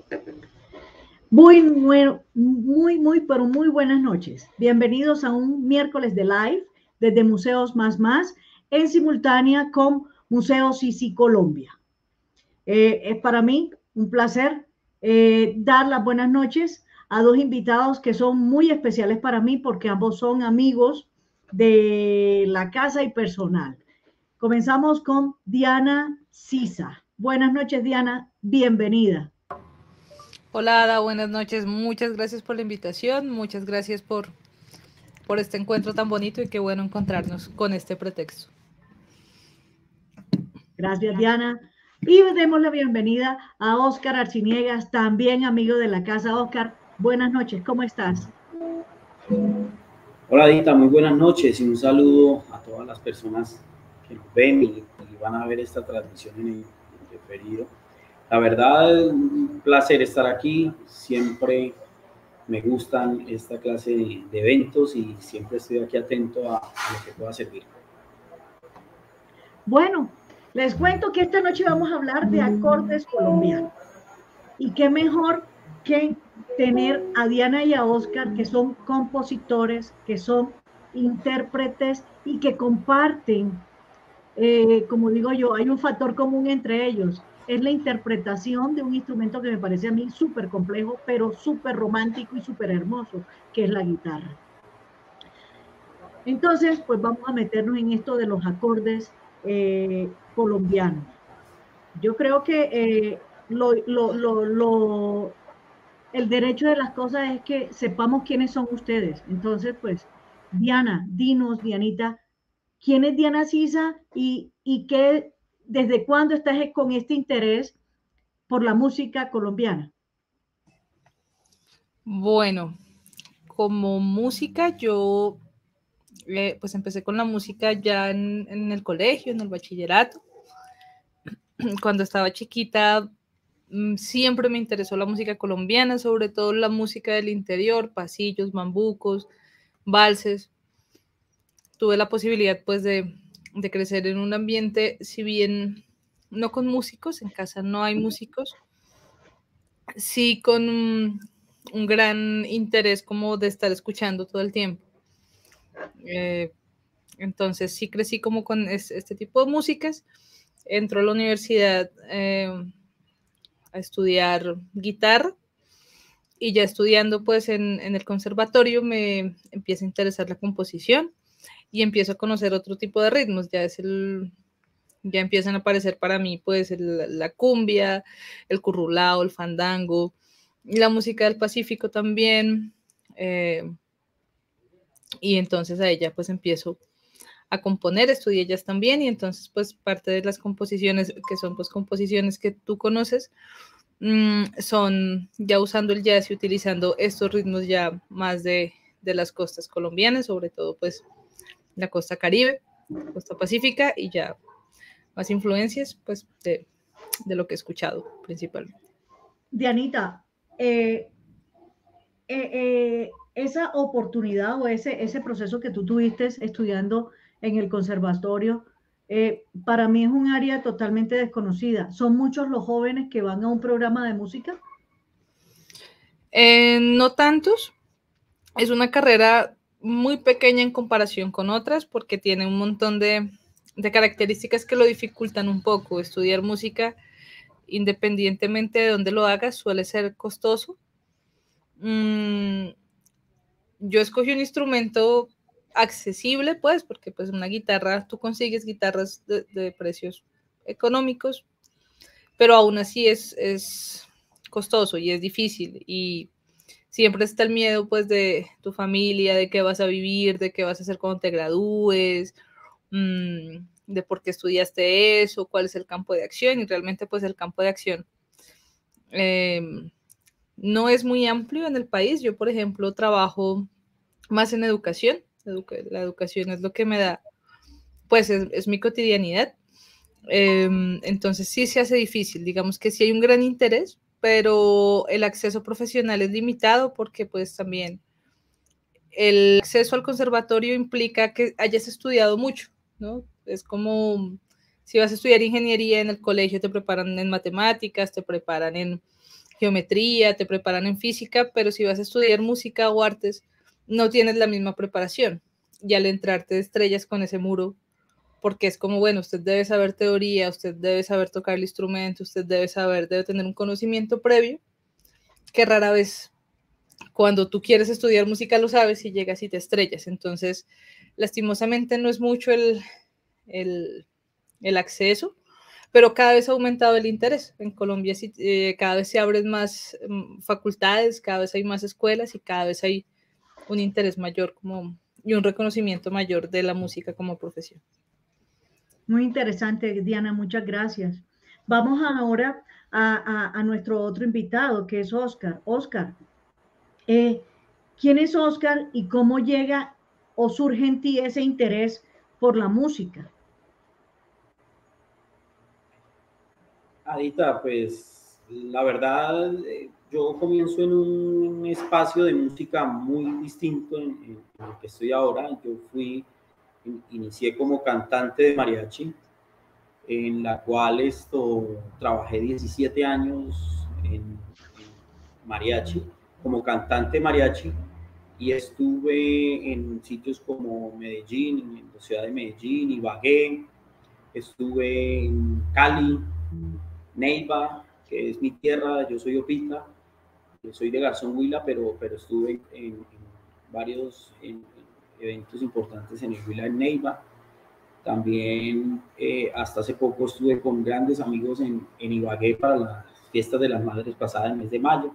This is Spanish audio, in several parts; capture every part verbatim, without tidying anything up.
Muy, muy, muy, muy, pero muy buenas noches. Bienvenidos a un miércoles de live desde Museos Más Más en simultánea con Museos Sisi Colombia. Eh, es para mí un placer eh, dar las buenas noches a dos invitados que son muy especiales para mí porque ambos son amigos de la casa y personal. Comenzamos con Diana Sisa. Buenas noches, Diana. Bienvenida. Hola Ada, buenas noches. Muchas gracias por la invitación, muchas gracias por, por este encuentro tan bonito y qué bueno encontrarnos con este pretexto. Gracias, Diana. Y demos la bienvenida a Óscar Arciniegas, también amigo de la casa. Óscar, buenas noches, ¿cómo estás? Hola Dita, muy buenas noches y un saludo a todas las personas que nos ven y, y van a ver esta transmisión en el referido. La verdad, un placer estar aquí, siempre me gustan esta clase de, de eventos y siempre estoy aquí atento a, a lo que pueda servir. Bueno, les cuento que esta noche vamos a hablar de acordes colombianos. Y qué mejor que tener a Diana y a Óscar, que son compositores, que son intérpretes y que comparten, eh, como digo yo, hay un factor común entre ellos, es la interpretación de un instrumento que me parece a mí súper complejo, pero súper romántico y súper hermoso, que es la guitarra. Entonces, pues vamos a meternos en esto de los acordes eh, colombianos. Yo creo que eh, lo, lo, lo, lo, el derecho de las cosas es que sepamos quiénes son ustedes. Entonces, pues, Diana, dinos, Dianita, ¿quién es Diana Sisa y, y qué, desde cuándo estás con este interés por la música colombiana? Bueno, como música yo eh, pues empecé con la música ya en, en el colegio, en el bachillerato. Cuando estaba chiquita siempre me interesó la música colombiana, sobre todo la música del interior, pasillos, bambucos, valses. Tuve la posibilidad pues de, de crecer en un ambiente, si bien no con músicos, en casa no hay músicos, sí con un, un gran interés como de estar escuchando todo el tiempo. Eh, entonces sí crecí como con es, este tipo de músicas. Entró a la universidad eh, a estudiar guitarra y ya estudiando pues en, en el conservatorio me empieza a interesar la composición y empiezo a conocer otro tipo de ritmos, ya es el, ya empiezan a aparecer para mí pues el, la cumbia, el currulao, el fandango, la música del Pacífico también, eh, y entonces a ella pues empiezo a componer, estudié jazz también y entonces pues parte de las composiciones que son pues composiciones que tú conoces mmm, son ya usando el jazz y utilizando estos ritmos ya más de, de las costas colombianas, sobre todo pues la costa Caribe, costa Pacífica y ya más influencias pues de, de lo que he escuchado principalmente. Dianita, eh, eh, eh, esa oportunidad o ese, ese proceso que tú tuviste estudiando en el conservatorio, eh, para mí es un área totalmente desconocida. ¿Son muchos los jóvenes que van a un programa de música? Eh, no tantos, es una carrera muy pequeña en comparación con otras porque tiene un montón de, de características que lo dificultan un poco. Estudiar música, independientemente de dónde lo hagas, suele ser costoso. Mm, yo escogí un instrumento accesible, pues, porque pues una guitarra, tú consigues guitarras de, de precios económicos, pero aún así es, es costoso y es difícil y siempre está el miedo pues de tu familia, de qué vas a vivir, de qué vas a hacer cuando te gradúes, mmm, de por qué estudiaste eso, cuál es el campo de acción y realmente pues el campo de acción eh, no es muy amplio en el país. Yo por ejemplo trabajo más en educación, Educa la educación es lo que me da, pues es, es mi cotidianidad, eh, entonces sí se hace difícil, digamos que sí hay un gran interés, pero el acceso profesional es limitado porque pues también el acceso al conservatorio implica que hayas estudiado mucho, ¿no? Es como si vas a estudiar ingeniería en el colegio, te preparan en matemáticas, te preparan en geometría, te preparan en física, pero si vas a estudiar música o artes, no tienes la misma preparación. Y al entrar te estrellas con ese muro, porque es como, bueno, usted debe saber teoría, usted debe saber tocar el instrumento, usted debe saber, debe tener un conocimiento previo, que rara vez cuando tú quieres estudiar música lo sabes y llegas y te estrellas. Entonces, lastimosamente no es mucho el, el, el acceso, pero cada vez ha aumentado el interés. En Colombia sí, eh, cada vez se abren más um, facultades, cada vez hay más escuelas y cada vez hay un interés mayor como, y un reconocimiento mayor de la música como profesión. Muy interesante, Diana, muchas gracias. Vamos ahora a, a, a nuestro otro invitado, que es Oscar. Oscar, eh, ¿quién es Oscar y cómo llega o surge en ti ese interés por la música? Adita, pues la verdad, eh, yo comienzo en un espacio de música muy distinto en, en, en el que estoy ahora. Yo fui, in, inicié como cantante de mariachi, en la cual esto, trabajé diecisiete años en, en mariachi, como cantante mariachi, y estuve en sitios como Medellín, en la ciudad de Medellín, Ibagué, estuve en Cali, Neiva, que es mi tierra, yo soy opita, yo soy de Garzón Huila, pero, pero estuve en, en varios en, en eventos importantes en el Huila, en Neiva. También eh, hasta hace poco estuve con grandes amigos en, en Ibagué para las fiestas de las madres pasadas el mes de mayo.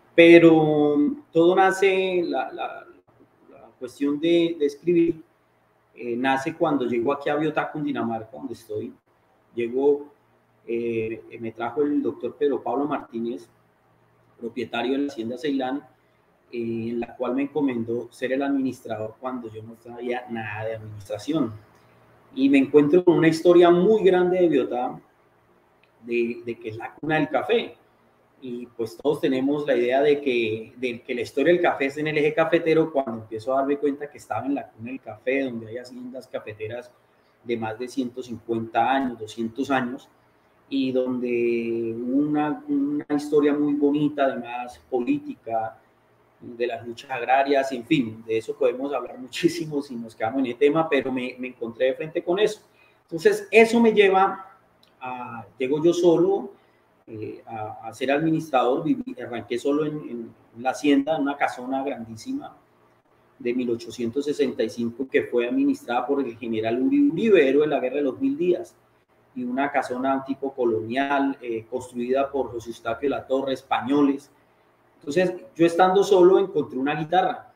Pero todo nace, la, la, la cuestión de, de escribir, eh, nace cuando llego aquí a Biotá, Cundinamarca, donde estoy. Llego, eh, me trajo el doctor Pedro Pablo Martínez, propietario de la Hacienda Ceilán, eh, en la cual me encomendó ser el administrador cuando yo no sabía nada de administración. Y me encuentro con una historia muy grande de Biotá, de, de que es la cuna del café. Y pues todos tenemos la idea de que, de que la historia del café es en el eje cafetero, cuando empiezo a darme cuenta que estaba en la cuna del café, donde hay haciendas cafeteras de más de ciento cincuenta años, doscientos años, y donde una, una historia muy bonita, además política, de las luchas agrarias, en fin, de eso podemos hablar muchísimo si nos quedamos en el tema, pero me, me encontré de frente con eso. Entonces, eso me lleva a, llego yo solo eh, a, a ser administrador, viví, arranqué solo en, en la hacienda, en una casona grandísima de mil ochocientos sesenta y cinco que fue administrada por el general Uribe Uribe, héroe de la Guerra de los Mil Días, y una casona tipo colonial, eh, construida por José Eustaquio Latorre, españoles. Entonces, yo estando solo encontré una guitarra.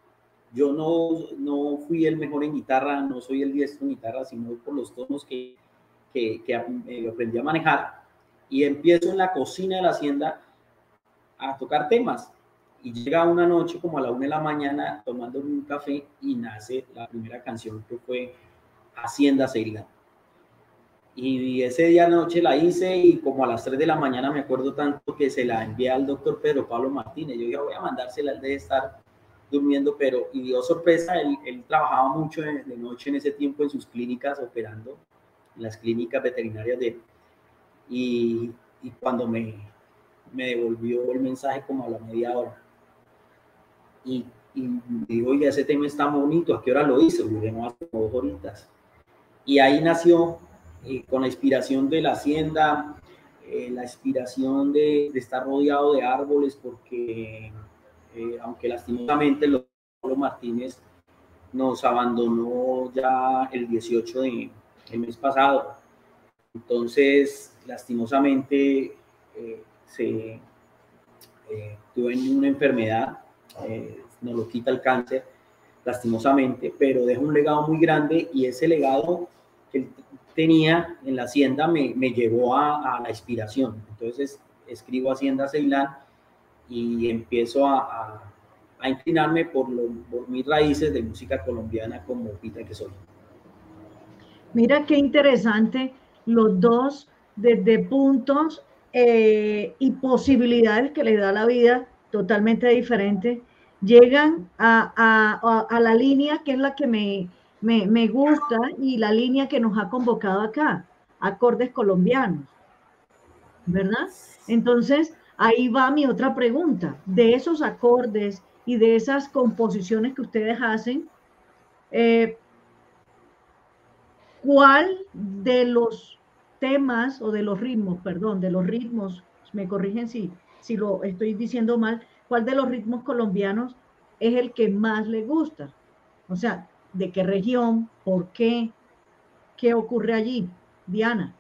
Yo no, no fui el mejor en guitarra, no soy el diestro en guitarra, sino por los tonos que, que, que eh, aprendí a manejar. Y empiezo en la cocina de la hacienda a tocar temas. Y llega una noche como a la una de la mañana tomando un café y nace la primera canción, que fue Hacienda Ceilán. Y ese día noche la hice y como a las tres de la mañana me acuerdo tanto que se la envié al doctor Pedro Pablo Martínez. Yo dije, voy a mandársela, él debe estar durmiendo, pero, y dio sorpresa, él, él trabajaba mucho de, de noche en ese tiempo en sus clínicas, operando en las clínicas veterinarias de él. Y, y cuando me, me devolvió el mensaje como a la media hora, y, y me dijo, oye, ese tema está bonito, ¿a qué hora lo hizo? Yo dije, no, hace como dos horitas. Y ahí nació, eh, con la inspiración de la hacienda, eh, la inspiración de, de estar rodeado de árboles, porque eh, aunque lastimosamente el doctor Pablo Martínez nos abandonó ya el dieciocho de el mes pasado, entonces lastimosamente eh, se eh, tuvo una enfermedad, eh, nos lo quita el cáncer lastimosamente, pero deja un legado muy grande, y ese legado que él tenía en la hacienda me, me llevó a, a la inspiración. Entonces escribo Hacienda Ceilán y empiezo a, a, a inclinarme por, lo, por mis raíces de música colombiana como opita que soy. Mira qué interesante, los dos desde puntos eh, y posibilidades que les da la vida totalmente diferentes, llegan a, a, a la línea que es la que me, me, me gusta y la línea que nos ha convocado acá, acordes colombianos, ¿verdad? Entonces, ahí va mi otra pregunta. De esos acordes y de esas composiciones que ustedes hacen, eh, ¿cuál de los temas o de los ritmos, perdón, de los ritmos, me corrigen si, si lo estoy diciendo mal, cuál de los ritmos colombianos es el que más le gusta? O sea, ¿de qué región? ¿Por qué? ¿Qué ocurre allí? Diana.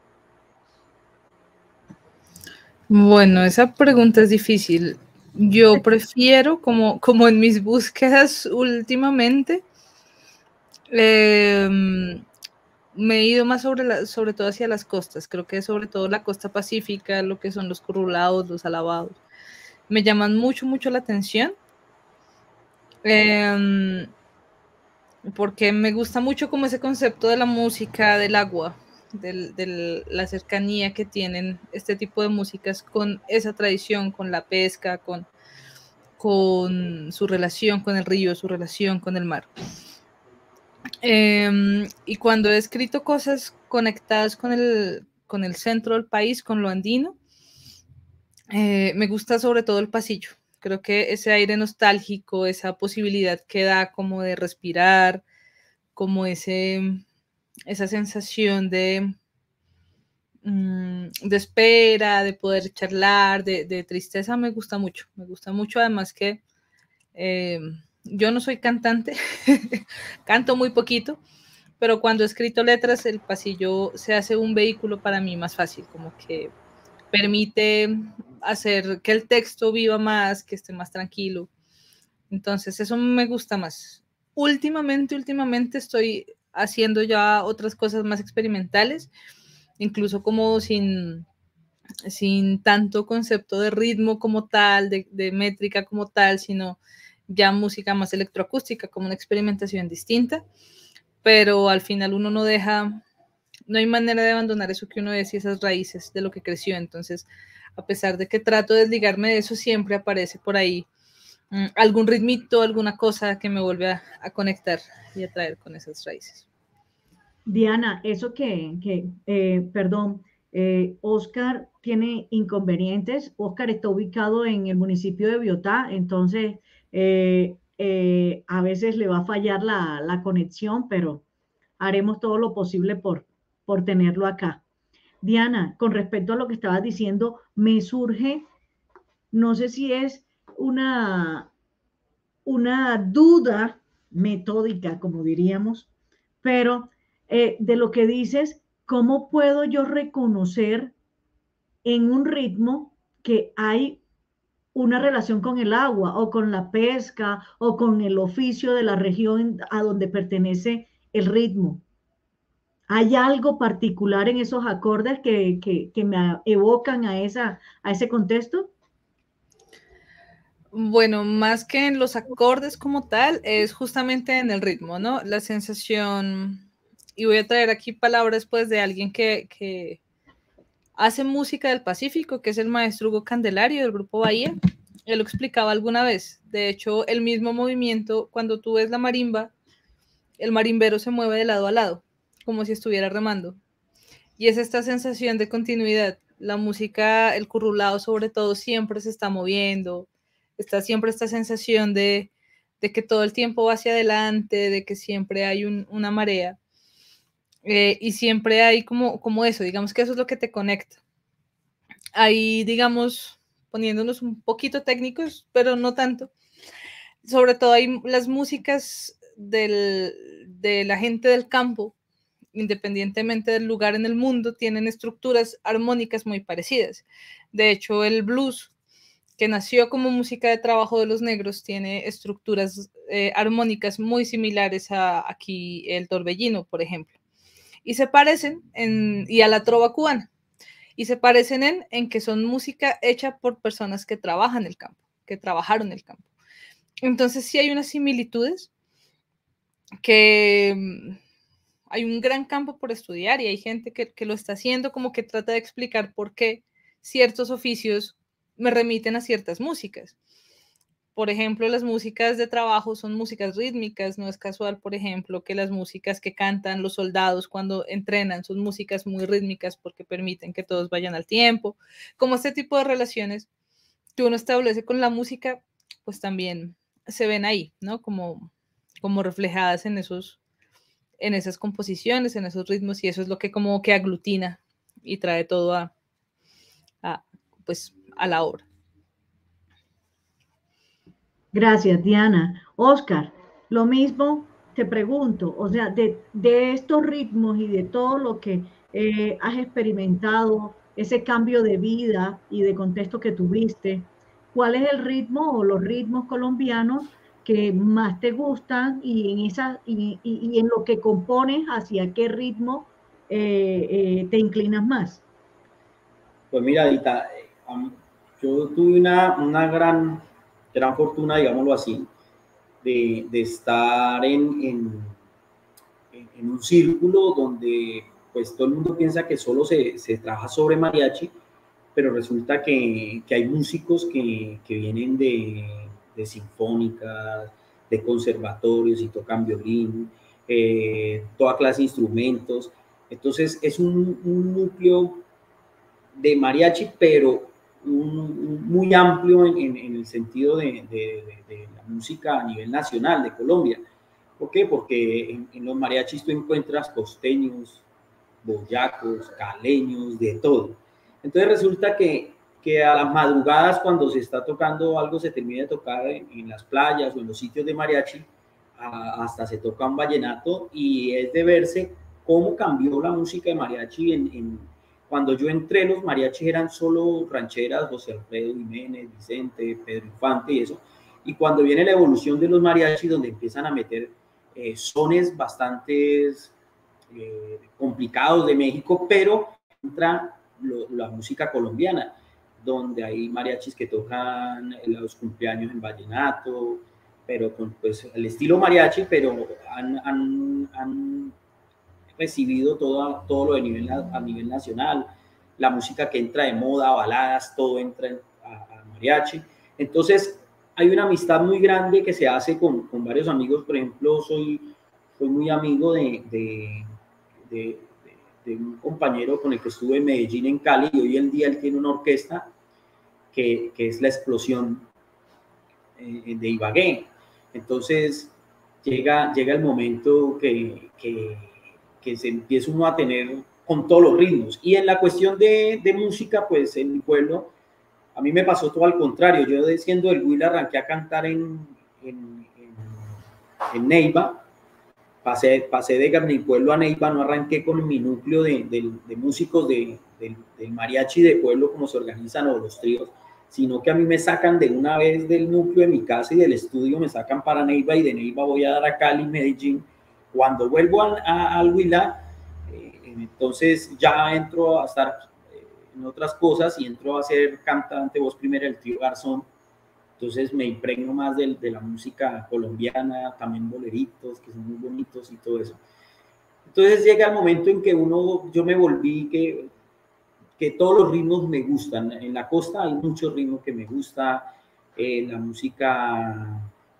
Bueno, esa pregunta es difícil. Yo prefiero, como, como en mis búsquedas últimamente, eh, me he ido más sobre, la, sobre todo hacia las costas. Creo que sobre todo la costa pacífica, lo que son los currulados, los alabados, me llaman mucho, mucho la atención. Eh, porque me gusta mucho como ese concepto de la música del agua, de, de la cercanía que tienen este tipo de músicas con esa tradición, con la pesca, con, con su relación con el río, su relación con el mar. Eh, y cuando he escrito cosas conectadas con el, con el centro del país, con lo andino, eh, me gusta sobre todo el pasillo. Creo que ese aire nostálgico, esa posibilidad que da como de respirar, como ese, esa sensación de, de espera, de poder charlar, de, de tristeza, me gusta mucho. Me gusta mucho, además que eh, yo no soy cantante, canto muy poquito, pero cuando he escrito letras, el pasillo se hace un vehículo para mí más fácil, como que permite hacer que el texto viva más, que esté más tranquilo. Entonces, eso me gusta más. Últimamente, últimamente estoy haciendo ya otras cosas más experimentales, incluso como sin, sin tanto concepto de ritmo como tal, de, de métrica como tal, sino ya música más electroacústica, como una experimentación distinta, pero al final uno no deja, no hay manera de abandonar eso que uno es y esas raíces de lo que creció. Entonces, a pesar de que trato de desligarme de eso, siempre aparece por ahí mm, algún ritmito, alguna cosa que me vuelve a, a conectar y a traer con esas raíces. Diana, eso que, que eh, perdón, eh, Oscar tiene inconvenientes. Oscar está ubicado en el municipio de Biotá, entonces eh, eh, a veces le va a fallar la, la conexión, pero haremos todo lo posible por, por tenerlo acá. Diana, con respecto a lo que estabas diciendo, me surge, no sé si es una, una duda metódica, como diríamos, pero eh, de lo que dices, ¿cómo puedo yo reconocer en un ritmo que hay una relación con el agua o con la pesca o con el oficio de la región a donde pertenece el ritmo? ¿Hay algo particular en esos acordes que, que, que me evocan a, esa, a ese contexto? Bueno, más que en los acordes como tal, es justamente en el ritmo, ¿no? La sensación, y voy a traer aquí palabras pues de alguien que, que hace música del Pacífico, que es el maestro Hugo Candelario del Grupo Bahía. Él lo explicaba alguna vez. De hecho, el mismo movimiento, cuando tú ves la marimba, el marimbero se mueve de lado a lado, como si estuviera remando. Y es esta sensación de continuidad. La música, el currulao sobre todo, siempre se está moviendo. Está siempre esta sensación de, de que todo el tiempo va hacia adelante, de que siempre hay un, una marea. Eh, y siempre hay como, como eso, digamos que eso es lo que te conecta. Ahí, digamos, poniéndonos un poquito técnicos, pero no tanto. Sobre todo hay las músicas del, de la gente del campo, independientemente del lugar en el mundo, tienen estructuras armónicas muy parecidas. De hecho, el blues, que nació como música de trabajo de los negros, tiene estructuras eh, armónicas muy similares a aquí el torbellino, por ejemplo. Y se parecen, en, y a la trova cubana, y se parecen en, en que son música hecha por personas que trabajan el campo, que trabajaron el campo. Entonces sí hay unas similitudes que hay un gran campo por estudiar y hay gente que, que lo está haciendo, como que trata de explicar por qué ciertos oficios me remiten a ciertas músicas. por ejemplo, las músicas de trabajo son músicas rítmicas, no es casual, por ejemplo, que las músicas que cantan los soldados cuando entrenan son músicas muy rítmicas porque permiten que todos vayan al tiempo. Como este tipo de relaciones que uno establece con la música, pues también se ven ahí, ¿no? Como, como reflejadas en esos, en esas composiciones, en esos ritmos, y eso es lo que como que aglutina y trae todo a, a pues, a la obra. Gracias, Diana. Oscar, lo mismo te pregunto, o sea, de, de estos ritmos y de todo lo que eh, has experimentado, ese cambio de vida y de contexto que tuviste, ¿cuál es el ritmo o los ritmos colombianos que más te gustan y en, esa, y, y, y en lo que compones, hacia qué ritmo eh, eh, te inclinas más? Pues mira, Dita, yo tuve una, una gran, gran fortuna, digámoslo así, de, de estar en, en, en, un círculo donde pues todo el mundo piensa que solo se, se trabaja sobre mariachi, pero resulta que, que hay músicos que, que vienen de, de sinfónicas, de conservatorios y tocan violín, eh, toda clase de instrumentos. Entonces es un, un núcleo de mariachi, pero un, un muy amplio en, en, en el sentido de, de, de, de la música a nivel nacional de Colombia. ¿Por qué? Porque en, en los mariachis tú encuentras costeños, boyacos, caleños, de todo. Entonces resulta que, que a las madrugadas, cuando se está tocando algo, se termina de tocar en, en las playas o en los sitios de mariachi, a, hasta se toca un vallenato, y es de verse cómo cambió la música de mariachi. En, en, cuando yo entré, los mariachis eran solo rancheras, José Alfredo Jiménez, Vicente, Pedro Infante y eso. Y cuando viene la evolución de los mariachis, donde empiezan a meter eh, sones bastantes Eh, complicados de México, pero entra lo, la música colombiana, donde hay mariachis que tocan los cumpleaños en vallenato, pero con pues, el estilo mariachi, pero han, han, han recibido todo, todo lo de nivel, a nivel nacional, la música que entra de moda, baladas, todo entra a, a mariachi. Entonces hay una amistad muy grande que se hace con, con varios amigos. Por ejemplo, soy, soy muy amigo de, de De, de, de un compañero con el que estuve en Medellín, en Cali, y hoy en día él tiene una orquesta que, que es La Explosión eh, de Ibagué. Entonces llega, llega el momento que, que, que se empieza uno a tener con todos los ritmos. Y en la cuestión de, de música, pues en mi pueblo, a mí me pasó todo al contrario. Yo, siendo del Huila, arranqué a cantar en, en, en, en Neiva. Pasé, pasé de mi pueblo a Neiva, no arranqué con mi núcleo de, de, de músicos de, de, del mariachi de pueblo, como se organizan, o los tríos, sino que a mí me sacan de una vez del núcleo de mi casa y del estudio, me sacan para Neiva, y de Neiva voy a dar a Cali, Medellín. Cuando vuelvo a, a, al Huila, eh, entonces ya entro a estar en otras cosas y entro a ser cantante, voz primera, el trío Garzón. Entonces me impregno más de, de la música colombiana, también boleritos, que son muy bonitos y todo eso. Entonces llega el momento en que uno, yo me volví que, que todos los ritmos me gustan. En la costa hay muchos ritmos que me gusta, eh, la música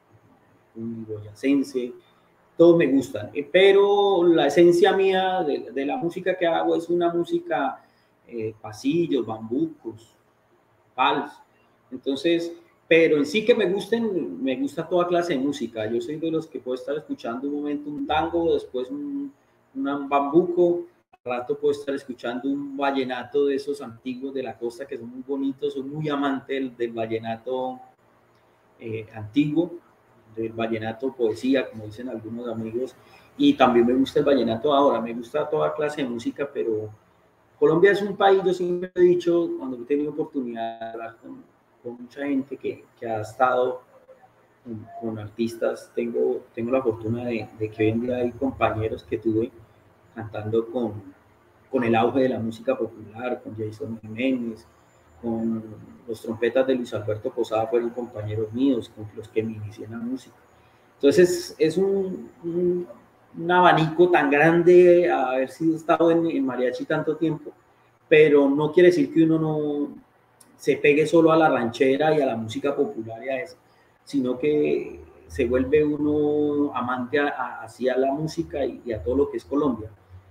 boyacense, todos me gustan. Eh, pero la esencia mía de, de la música que hago es una música eh, pasillos, bambucos, vals. Entonces, pero en sí que me gusten, me gusta toda clase de música. Yo soy de los que puedo estar escuchando un momento un tango, después un, un bambuco, al rato puedo estar escuchando un vallenato de esos antiguos de la costa que son muy bonitos. Soy muy amante del, del vallenato eh, antiguo, del vallenato poesía, como dicen algunos amigos, y también me gusta el vallenato ahora. Me gusta toda clase de música, pero Colombia es un país, yo siempre he dicho, cuando he tenido oportunidad de hablar con, con mucha gente que, que ha estado con, con artistas, tengo, tengo la fortuna de, de que hoy en día hay compañeros que tuve cantando con, con el auge de la música popular, con Jason Jiménez, con los trompetas de Luis Alberto Posada, fueron compañeros míos, con los que me inicié en la música. Entonces es un, un, un abanico tan grande haber sido estado en, en mariachi tanto tiempo, pero no quiere decir que uno no se pegue solo a la ranchera y a la música popular y a eso. sino que se vuelve uno amante a, a, hacia la música y, y a todo lo que es Colombia.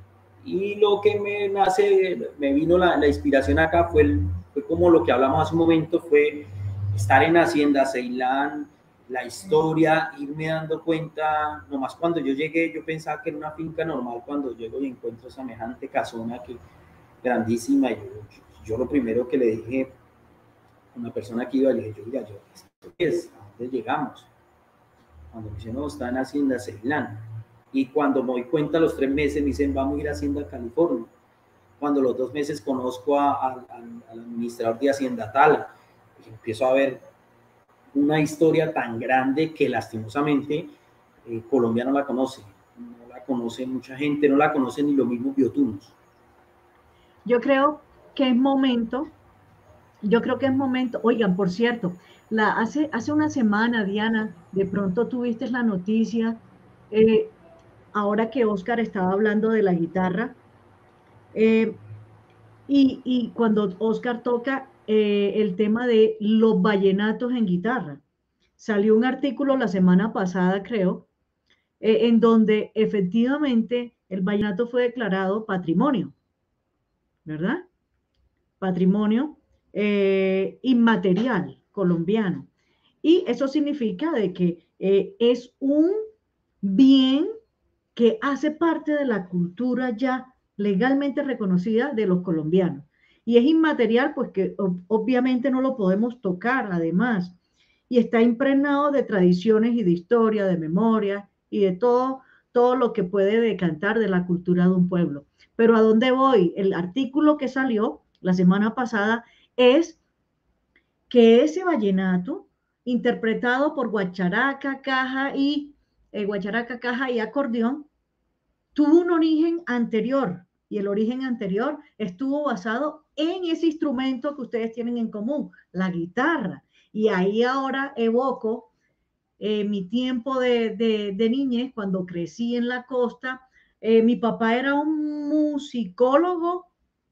Y lo que me nace, me vino la, la inspiración acá fue, el, fue como lo que hablamos hace un momento, fue estar en Hacienda Ceilán, la historia, irme dando cuenta, nomás cuando yo llegué, yo pensaba que era una finca normal, cuando llego y encuentro semejante casona que grandísima, y yo, yo lo primero que le dije a una persona que iba, le dije, yo, mira, yo, ¿esto qué es? ¿A dónde llegamos? Cuando me dicen, no, está en Hacienda Ceilán. Y cuando me doy cuenta, a los tres meses me dicen, vamos a ir a Hacienda California. Cuando los dos meses conozco a, a, a, al administrador de Hacienda Tala, y empiezo a ver una historia tan grande que lastimosamente eh, Colombia no la conoce. No la conoce mucha gente, no la conocen ni los mismos biotunos. Yo creo que es momento, yo creo que es momento, oigan, por cierto, la, hace, hace una semana, Diana, de pronto tuviste la noticia, eh, ahora que Oscar estaba hablando de la guitarra, eh, y, y, cuando Oscar toca eh, el tema de los vallenatos en guitarra, salió un artículo la semana pasada, creo, eh, en donde efectivamente el vallenato fue declarado patrimonio, ¿verdad? Patrimonio eh, inmaterial colombiano. Y eso significa de que eh, es un bien que hace parte de la cultura ya legalmente reconocida de los colombianos. Y es inmaterial, pues que obviamente no lo podemos tocar, además. Y está impregnado de tradiciones y de historia, de memoria y de todo, todo lo que puede decantar de la cultura de un pueblo. Pero ¿a dónde voy? El artículo que salió la semana pasada es que ese vallenato, interpretado por guacharaca, caja y eh, guacharaca, caja y acordeón, tuvo un origen anterior, y el origen anterior estuvo basado en ese instrumento que ustedes tienen en común, la guitarra. Y ahí ahora evoco eh, mi tiempo de, de, de niñez, cuando crecí en la costa. Eh, mi papá era un musicólogo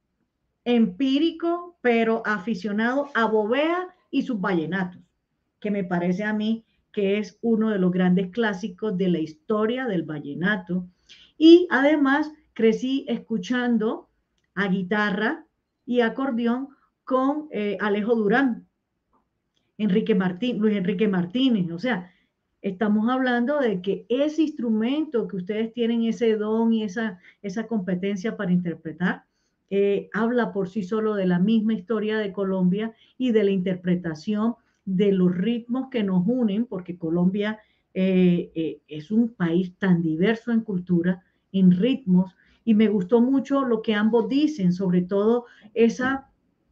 empírico, pero aficionado a Bovea y sus vallenatos, que me parece a mí que es uno de los grandes clásicos de la historia del vallenato. Y además crecí escuchando a guitarra y acordeón con eh, Alejo Durán, Enrique Martín, Luis Enrique Martínez. O sea, estamos hablando de que ese instrumento que ustedes tienen, ese don y esa, esa competencia para interpretar, eh, habla por sí solo de la misma historia de Colombia y de la interpretación de los ritmos que nos unen, porque Colombia eh, eh, es un país tan diverso en cultura, en ritmos, y me gustó mucho lo que ambos dicen, sobre todo esa,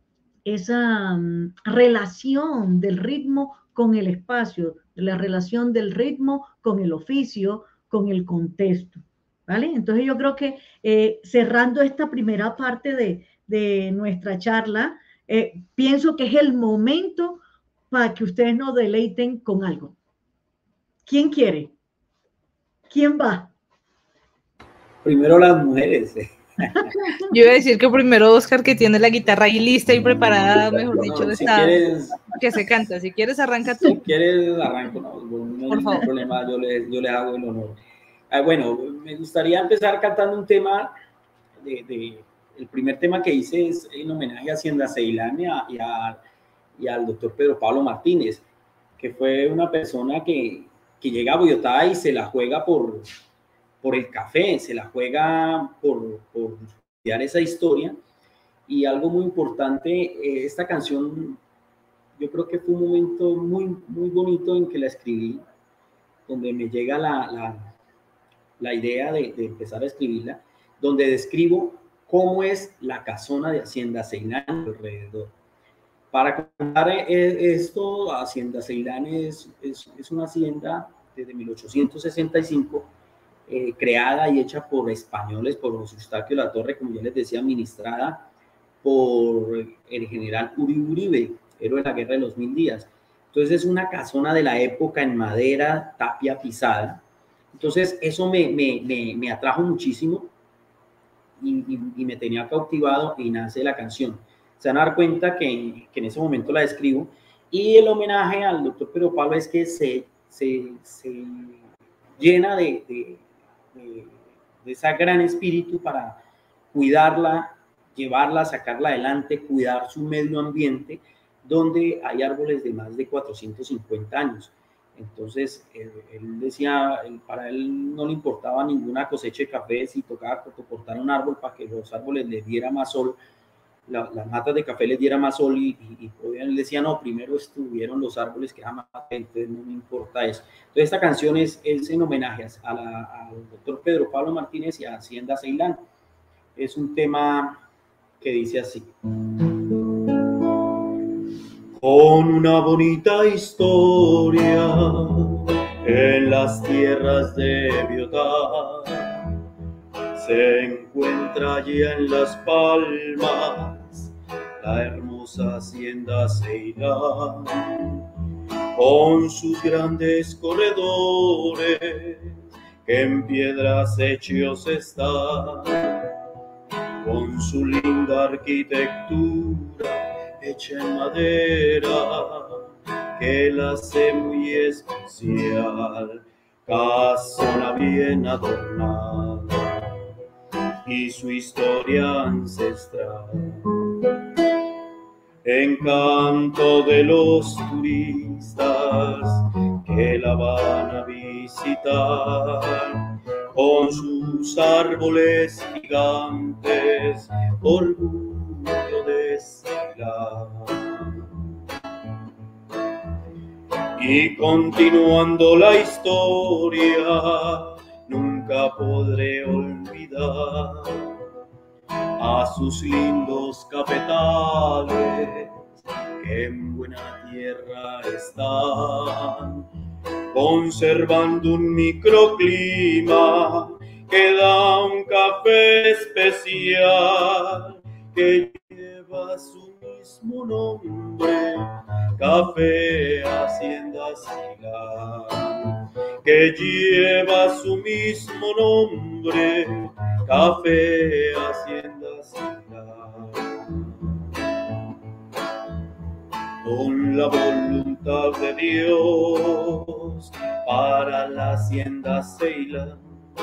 esa um, relación del ritmo con el espacio, la relación del ritmo con el oficio, con el contexto. ¿Vale? Entonces yo creo que eh, cerrando esta primera parte de, de nuestra charla, eh, pienso que es el momento para que ustedes nos deleiten con algo. ¿Quién quiere? ¿Quién va? Primero las mujeres. Yo iba a decir que primero Oscar, que tiene la guitarra ahí lista y preparada, mejor no, dicho, si está, quieres, que se canta. Si quieres, arranca tú. Si quieres, arranco. No, no hay ningún problema, yo le, yo le hago el honor. Ah, bueno, me gustaría empezar cantando un tema, de, de, el primer tema que hice es en homenaje a Hacienda Ceilán y, a, y, a, y al doctor Pedro Pablo Martínez, que fue una persona que, que llega a Bogotá y se la juega por... por el café, se la juega por, por estudiar esa historia. Y algo muy importante, eh, esta canción, yo creo que fue un momento muy, muy bonito en que la escribí, donde me llega la, la, la idea de, de empezar a escribirla, donde describo cómo es la casona de Hacienda Ceilán alrededor. Para contar esto, Hacienda Ceilán es, es, es una hacienda desde mil ochocientos sesenta y cinco, Eh, creada y hecha por españoles, por José Eustaquio Latorre, como ya les decía, administrada por el general Uribe Uribe, héroe de la Guerra de los Mil Días. Entonces es una casona de la época en madera, tapia pisada. Entonces eso me, me, me, me atrajo muchísimo y, y, y me tenía cautivado y nace la canción. Se van a dar cuenta que, que en ese momento la escribo Y el homenaje al doctor Pedro Pablo es que se, se, se llena de, de, de, de ese gran espíritu para cuidarla, llevarla, sacarla adelante, cuidar su medio ambiente, donde hay árboles de más de cuatrocientos cincuenta años. Entonces, él, él decía, él, para él no le importaba ninguna cosecha de café, si tocaba cortar un árbol para que los árboles les diera más sol, la, las matas de café les diera más sol, y, y, y él decía, no, primero estuvieron los árboles que jamás, entonces no me importa eso. Entonces, esta canción es, es en homenaje a la, al doctor Pedro Pablo Martínez y a Hacienda Ceilán. Es un tema que dice así: con una bonita historia en las tierras de Biotá, se encuentra allí en Las Palmas la hermosa Hacienda Ceilán, con sus grandes corredores que en piedras hechos están, con su linda arquitectura hecha en madera que la hace muy especial, casona bien adornada y su historia ancestral. Encanto de los turistas que la van a visitar, con sus árboles gigantes, orgullo de Ceilán. Y continuando la historia, nunca podré olvidar a sus lindos cafetales que en buena tierra están, conservando un microclima que da un café especial que lleva su mismo nombre, Café Hacienda Ceilán, que lleva su mismo nombre, Café Hacienda Ceilán. Con la voluntad de Dios para la Hacienda Ceilán,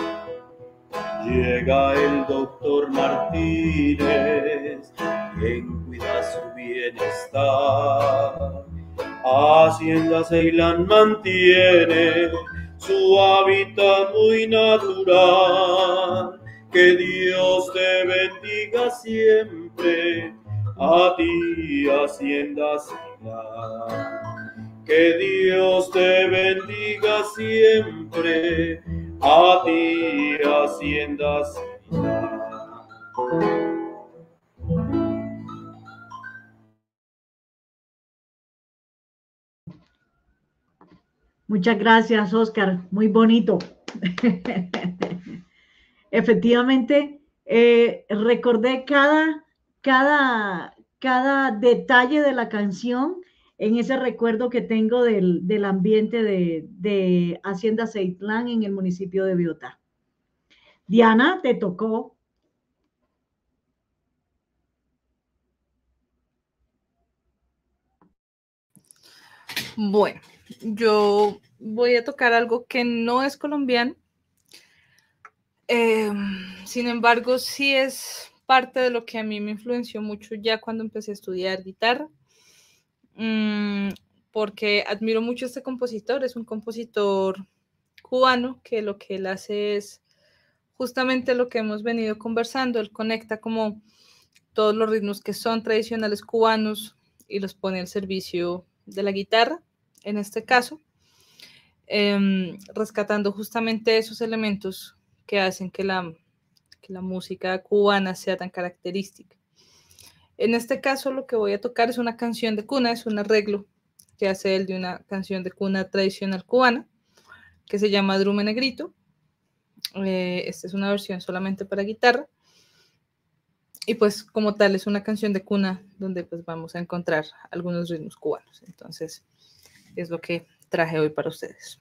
llega el doctor Martínez, quien cuida su bienestar. Hacienda Ceilán mantiene su hábitat muy natural. Que Dios te bendiga siempre, a ti Hacienda Ceilán. Que Dios te bendiga siempre, a ti Hacienda Ceilán. Muchas gracias, Oscar. Muy bonito. Efectivamente, eh, recordé cada, cada, cada detalle de la canción en ese recuerdo que tengo del, del ambiente de, de Hacienda Ceilán en el municipio de Biotá. Diana, te tocó. Bueno, yo voy a tocar algo que no es colombiano, eh, sin embargo, sí es parte de lo que a mí me influenció mucho ya cuando empecé a estudiar guitarra, mm, porque admiro mucho a este compositor. Es un compositor cubano que lo que él hace es justamente lo que hemos venido conversando. Él conecta como todos los ritmos que son tradicionales cubanos y los pone al servicio de la guitarra, en este caso, eh, rescatando justamente esos elementos que hacen que la, que la música cubana sea tan característica. En este caso, lo que voy a tocar es una canción de cuna, es un arreglo que hace él de una canción de cuna tradicional cubana, que se llama Drume Negrito. Eh, esta es una versión solamente para guitarra. Y pues como tal es una canción de cuna donde pues vamos a encontrar algunos ritmos cubanos. Entonces es lo que traje hoy para ustedes.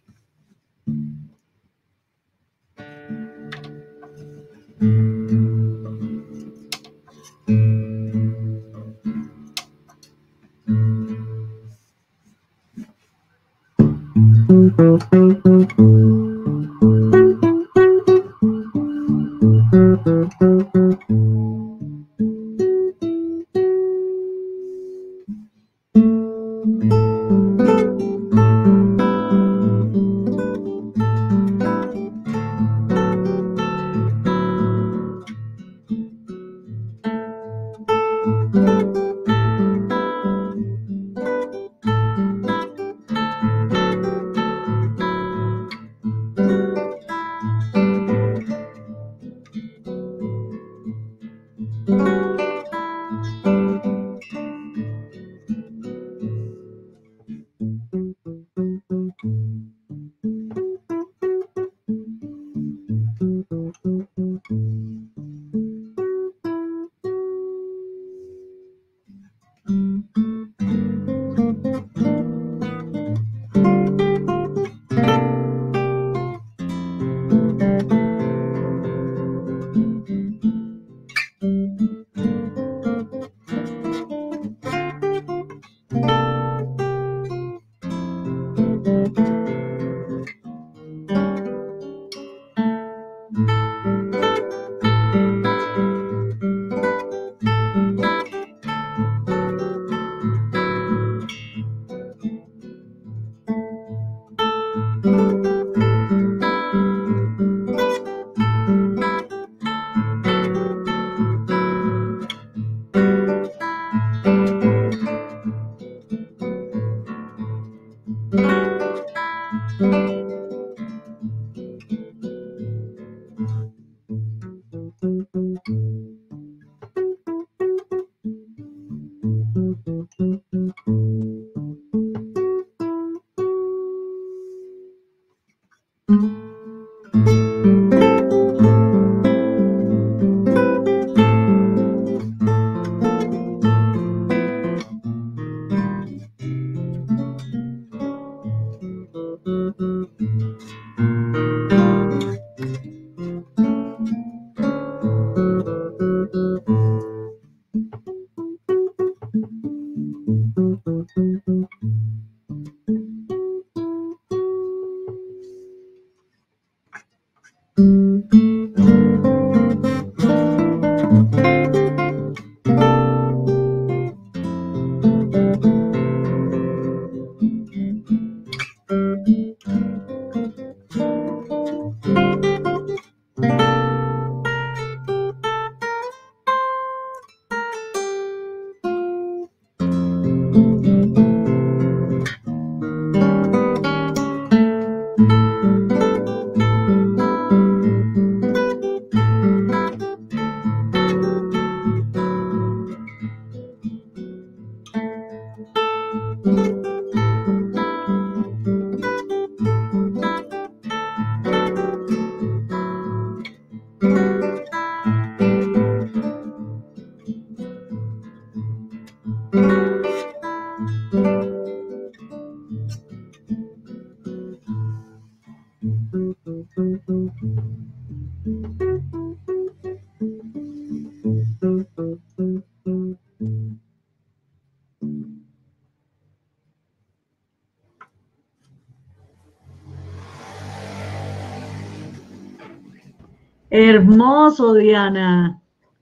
Hermoso, Diana.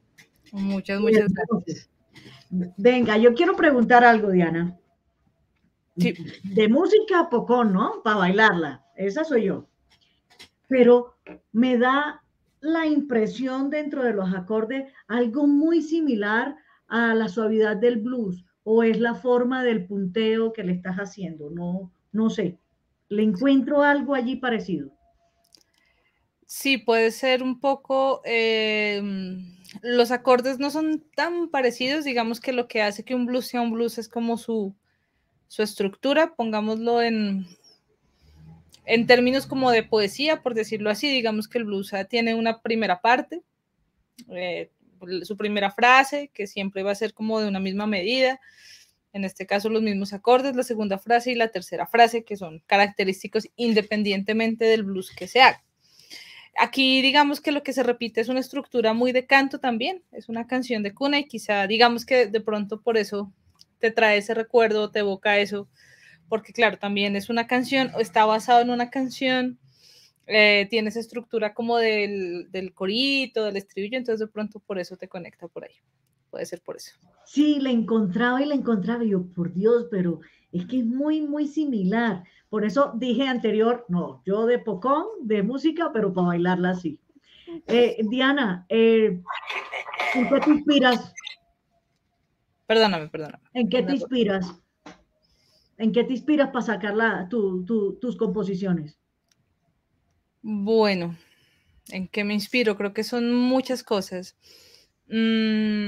Muchas, muchas gracias. Venga, yo quiero preguntar algo, Diana. Sí. De música, poco, ¿no? Para bailarla. Esa soy yo. Pero me da la impresión dentro de los acordes algo muy similar a la suavidad del blues, o es la forma del punteo que le estás haciendo. No, no sé. Le encuentro algo allí parecido. Sí, puede ser un poco, eh, los acordes no son tan parecidos, digamos que lo que hace que un blues sea un blues es como su, su estructura, pongámoslo en, en términos como de poesía, por decirlo así, digamos que el blues tiene una primera parte, eh, su primera frase, que siempre va a ser como de una misma medida, en este caso los mismos acordes, la segunda frase y la tercera frase, que son característicos independientemente del blues que se haga. Aquí digamos que lo que se repite es una estructura muy de canto también, es una canción de cuna y quizá digamos que de pronto por eso te trae ese recuerdo, te evoca eso, porque claro, también es una canción, o está basado en una canción, eh, tiene esa estructura como del, del corito, del estribillo, entonces de pronto por eso te conecta por ahí, puede ser por eso. Sí, la encontraba y la encontraba y yo, por Dios, pero es que es muy, muy similar. Por eso dije anterior, no, yo de pocón, de música, pero para bailarla así. Eh, Diana, eh, ¿en qué te inspiras? Perdóname, perdóname. ¿En qué te inspiras? ¿En qué te inspiras para sacar la, tu, tu, tus composiciones? Bueno, ¿en qué me inspiro? Creo que son muchas cosas. Mm,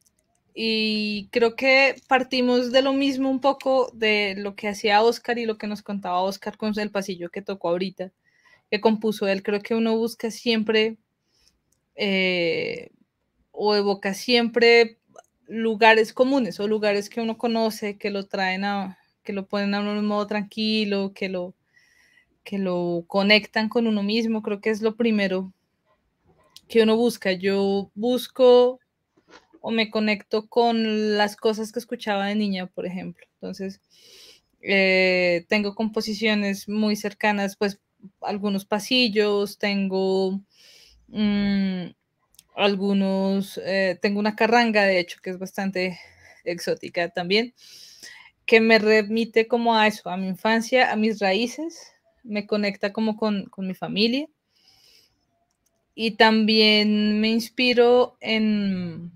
y creo que partimos de lo mismo un poco de lo que hacía Oscar y lo que nos contaba Oscar con el pasillo que tocó ahorita, que compuso él. Creo que uno busca siempre eh, o evoca siempre lugares comunes o lugares que uno conoce, que lo traen a, que lo ponen a uno en un modo tranquilo, que lo, que lo conectan con uno mismo. Creo que es lo primero que uno busca. Yo busco o me conecto con las cosas que escuchaba de niña, por ejemplo. Entonces, eh, tengo composiciones muy cercanas, pues algunos pasillos, tengo mmm, algunos, eh, tengo una carranga, de hecho, que es bastante exótica también, que me remite como a eso, a mi infancia, a mis raíces, me conecta como con, con mi familia. Y también me inspiro en,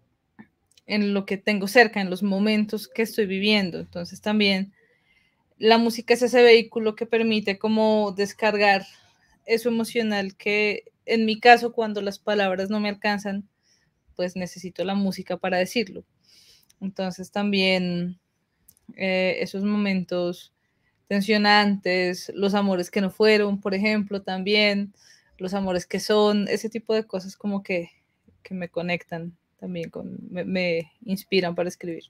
en lo que tengo cerca, en los momentos que estoy viviendo. Entonces también la música es ese vehículo que permite como descargar eso emocional que en mi caso cuando las palabras no me alcanzan, pues necesito la música para decirlo. Entonces también eh, esos momentos tensionantes, los amores que no fueron, por ejemplo, también los amores que son, ese tipo de cosas como que, que me conectan también, con, me, me inspiran para escribir.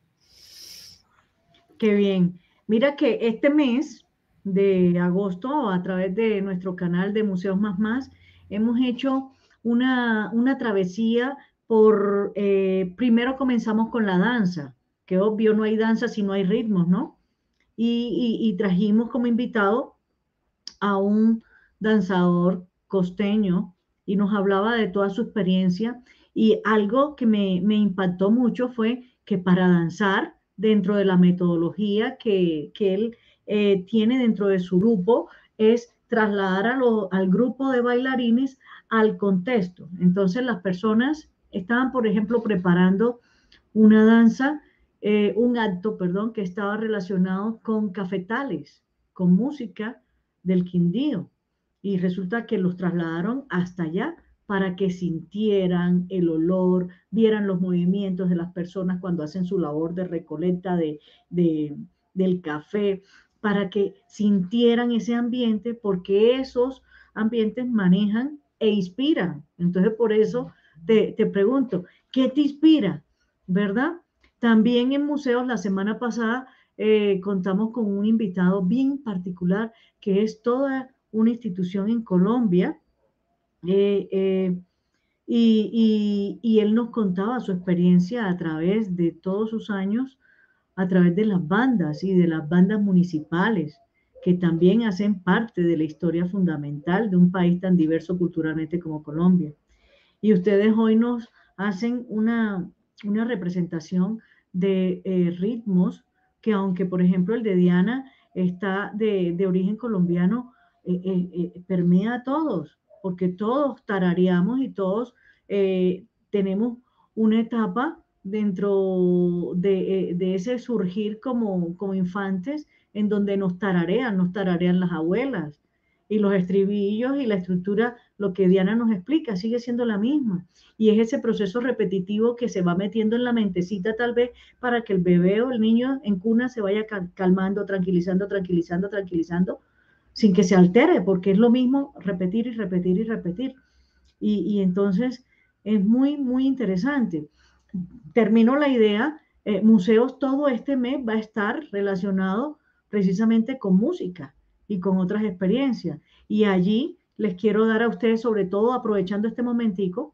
Qué bien. Mira que este mes de agosto, a través de nuestro canal de Museos Más Más, hemos hecho una, una travesía por, eh, primero comenzamos con la danza, que obvio no hay danza si no hay ritmos, ¿no? Y, y, y trajimos como invitado a un danzador costeño y nos hablaba de toda su experiencia y algo que me, me impactó mucho fue que para danzar dentro de la metodología que, que él eh, tiene dentro de su grupo es trasladar a lo, al grupo de bailarines al contexto. Entonces las personas estaban, por ejemplo, preparando una danza, eh, un acto, perdón, que estaba relacionado con cafetales, con música del Quindío. Y resulta que los trasladaron hasta allá para que sintieran el olor, vieran los movimientos de las personas cuando hacen su labor de recolecta de, de, del café, para que sintieran ese ambiente, porque esos ambientes manejan e inspiran. Entonces, por eso te, te pregunto, ¿qué te inspira? ¿Verdad? También en museos, la semana pasada eh, contamos con un invitado bien particular, que es toda una institución en Colombia, eh, eh, y, y, y él nos contaba su experiencia a través de todos sus años, a través de las bandas y de las bandas municipales, que también hacen parte de la historia fundamental de un país tan diverso culturalmente como Colombia. Y ustedes hoy nos hacen una, una representación de eh, ritmos que, aunque por ejemplo el de Diana está de, de origen colombiano, eh, eh, eh, permea a todos, porque todos tarareamos y todos eh, tenemos una etapa dentro de, eh, de ese surgir como, como infantes en donde nos tararean, nos tararean las abuelas, y los estribillos y la estructura, lo que Diana nos explica, sigue siendo la misma. Y es ese proceso repetitivo que se va metiendo en la mentecita tal vez para que el bebé o el niño en cuna se vaya calmando, tranquilizando, tranquilizando, tranquilizando, sin que se altere, porque es lo mismo repetir y repetir y repetir. Y, y entonces es muy, muy interesante. Termino la idea, eh, museos todo este mes va a estar relacionado precisamente con música y con otras experiencias. Y allí les quiero dar a ustedes, sobre todo aprovechando este momentico,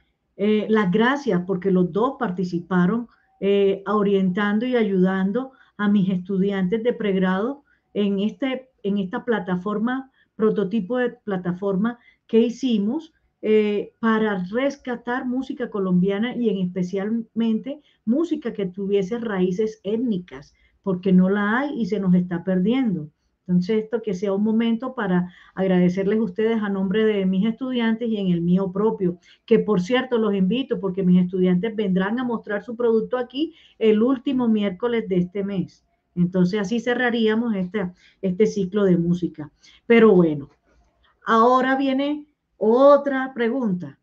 eh, las gracias porque los dos participaron eh, orientando y ayudando a mis estudiantes de pregrado en, este, en esta plataforma, prototipo de plataforma que hicimos eh, para rescatar música colombiana y en especialmente música que tuviese raíces étnicas, porque no la hay y se nos está perdiendo. Entonces, esto que sea un momento para agradecerles a ustedes a nombre de mis estudiantes y en el mío propio, que por cierto los invito porque mis estudiantes vendrán a mostrar su producto aquí el último miércoles de este mes. Entonces, así cerraríamos este, este ciclo de música. Pero bueno, ahora viene otra pregunta.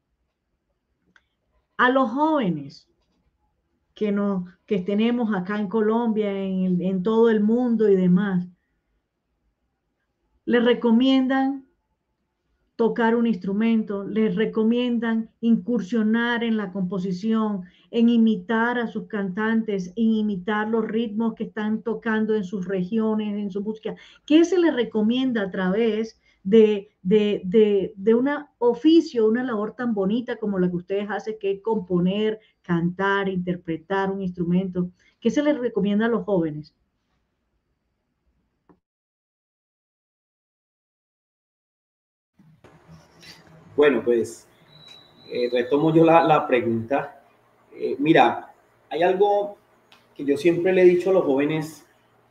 A los jóvenes que, nos, que tenemos acá en Colombia, en, en todo el mundo y demás, les recomiendan tocar un instrumento, les recomiendan incursionar en la composición, en imitar a sus cantantes, en imitar los ritmos que están tocando en sus regiones, en su música. ¿Qué se les recomienda a través de, de, de, de un oficio, una labor tan bonita como la que ustedes hacen, que es componer, cantar, interpretar un instrumento? ¿Qué se les recomienda a los jóvenes? Bueno, pues eh, retomo yo la, la pregunta. Eh, mira, hay algo que yo siempre le he dicho a los jóvenes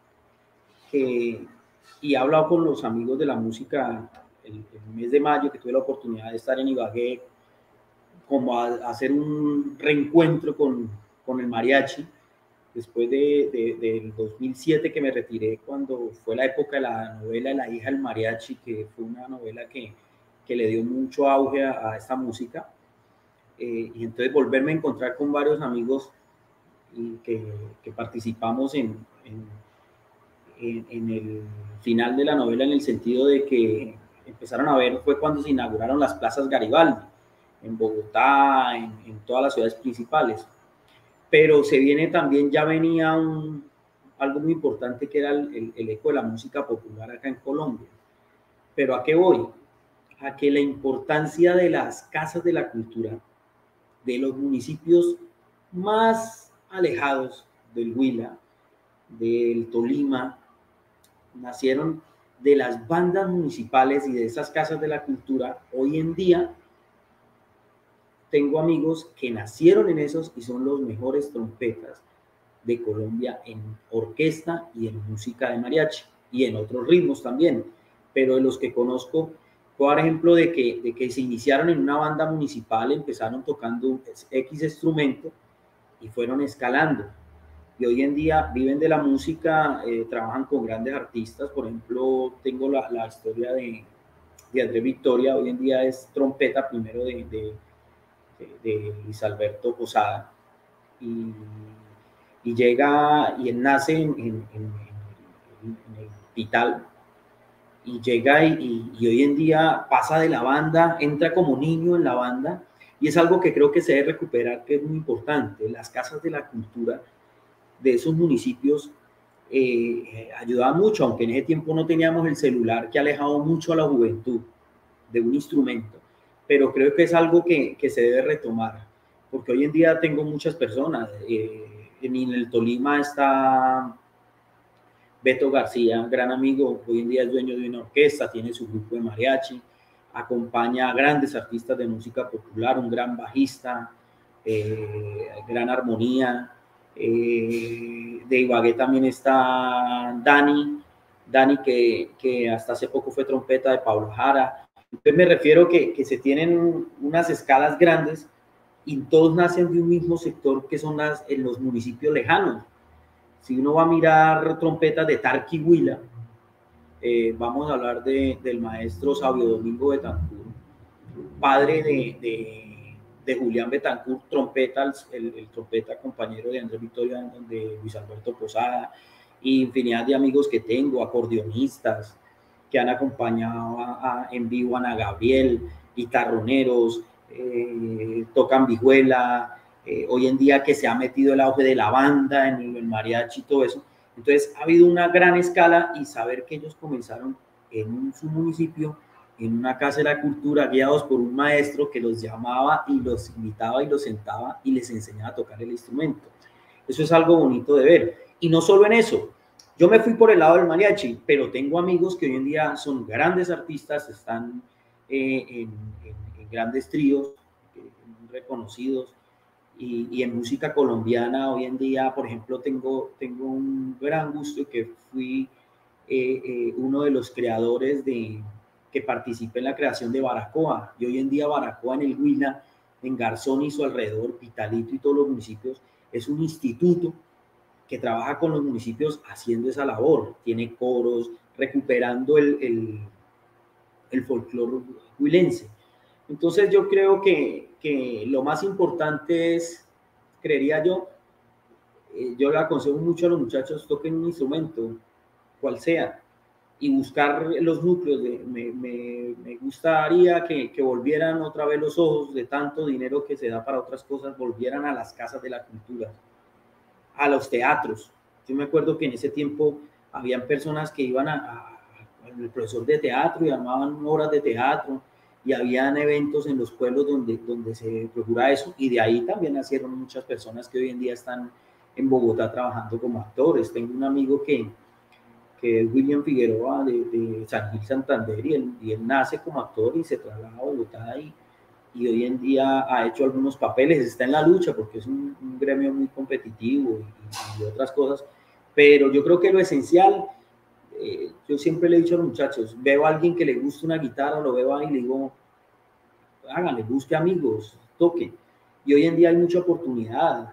que, y he hablado con los amigos de la música el, el mes de mayo, que tuve la oportunidad de estar en Ibagué, como a, a hacer un reencuentro con, con el mariachi, después de, de, del dos mil siete que me retiré, cuando fue la época de la novela La hija del mariachi, que fue una novela que que le dio mucho auge a, a esta música, eh, y entonces volverme a encontrar con varios amigos y que, que participamos en, en, en, en el final de la novela, en el sentido de que empezaron a ver, fue cuando se inauguraron las plazas Garibaldi, en Bogotá, en, en todas las ciudades principales, pero se viene también, ya venía un, algo muy importante que era el, el, el eco de la música popular acá en Colombia. Pero ¿a qué voy? A que la importancia de las casas de la cultura de los municipios más alejados del Huila, del Tolima, nacieron de las bandas municipales y de esas casas de la cultura. Hoy en día tengo amigos que nacieron en esos y son los mejores trompetas de Colombia en orquesta y en música de mariachi y en otros ritmos también, pero de los que conozco, por ejemplo, de que, de que se iniciaron en una banda municipal, empezaron tocando X instrumento y fueron escalando. Y hoy en día viven de la música, eh, trabajan con grandes artistas. Por ejemplo, tengo la, la historia de, de Andrés Victoria, hoy en día es trompeta primero de, de, de, de Luis Alberto Posada. Y, y llega, y él nace en, en, en, en, en el Pital, y llega y, y, y hoy en día pasa de la banda, entra como niño en la banda, y es algo que creo que se debe recuperar, que es muy importante. Las casas de la cultura de esos municipios eh, ayudaban mucho, aunque en ese tiempo no teníamos el celular, que ha alejado mucho a la juventud de un instrumento, pero creo que es algo que, que se debe retomar, porque hoy en día tengo muchas personas, eh, en el Tolima está Beto García, gran amigo, hoy en día es dueño de una orquesta, tiene su grupo de mariachi, acompaña a grandes artistas de música popular, un gran bajista, eh, gran armonía. Eh, de Ibagué también está Dani, Dani que, que hasta hace poco fue trompeta de Pablo Jara. Entonces me refiero que, que se tienen unas escalas grandes y todos nacen de un mismo sector, que son las, en los municipios lejanos. Si uno va a mirar trompetas de Tarquihuila, eh, vamos a hablar de, del maestro Sabio Domingo Betancourt, padre de, de, de Julián Betancourt, trompeta, el, el trompeta compañero de Andrés Victoria, de Luis Alberto Posada, y infinidad de amigos que tengo, acordeonistas, que han acompañado a, a, en vivo a Ana Gabriel, guitarroneros, eh, tocan vihuela. Eh, hoy en día que se ha metido el auge de la banda, en el, el mariachi y todo eso. Entonces ha habido una gran escala, y saber que ellos comenzaron en un, su municipio, en una casa de la cultura, guiados por un maestro que los llamaba y los invitaba y los sentaba y les enseñaba a tocar el instrumento. Eso es algo bonito de ver. y no solo en eso, yo me fui por el lado del mariachi, pero tengo amigos que hoy en día son grandes artistas, están eh, en, en, en grandes tríos, eh, reconocidos, y, y en música colombiana hoy en día, por ejemplo, tengo, tengo un gran gusto que fui eh, eh, uno de los creadores de, que participé en la creación de Baracoa, y hoy en día Baracoa en el Huila, en Garzón y su alrededor, Pitalito y todos los municipios, es un instituto que trabaja con los municipios haciendo esa labor, tiene coros, recuperando el, el, el folclore huilense. Entonces yo creo que, que lo más importante es, creería yo, eh, yo le aconsejo mucho a los muchachos, toquen un instrumento, cual sea, y buscar los núcleos. De, me, me, me gustaría que, que volvieran otra vez los ojos de tanto dinero que se da para otras cosas, volvieran a las casas de la cultura, a los teatros. Yo me acuerdo que en ese tiempo habían personas que iban a, a, al profesor de teatro y armaban obras de teatro, y habían eventos en los pueblos donde, donde se procura eso, y de ahí también nacieron muchas personas que hoy en día están en Bogotá trabajando como actores. Tengo un amigo que, que es William Figueroa de, de San Gil Santander, y él, y él nace como actor y se traslada a Bogotá, y, y hoy en día ha hecho algunos papeles, está en la lucha porque es un, un gremio muy competitivo y, y otras cosas, pero yo creo que lo esencial, eh, yo siempre le he dicho a los muchachos, veo a alguien que le gusta una guitarra, lo veo ahí y le digo, háganle, busque amigos, toquen, y hoy en día hay mucha oportunidad.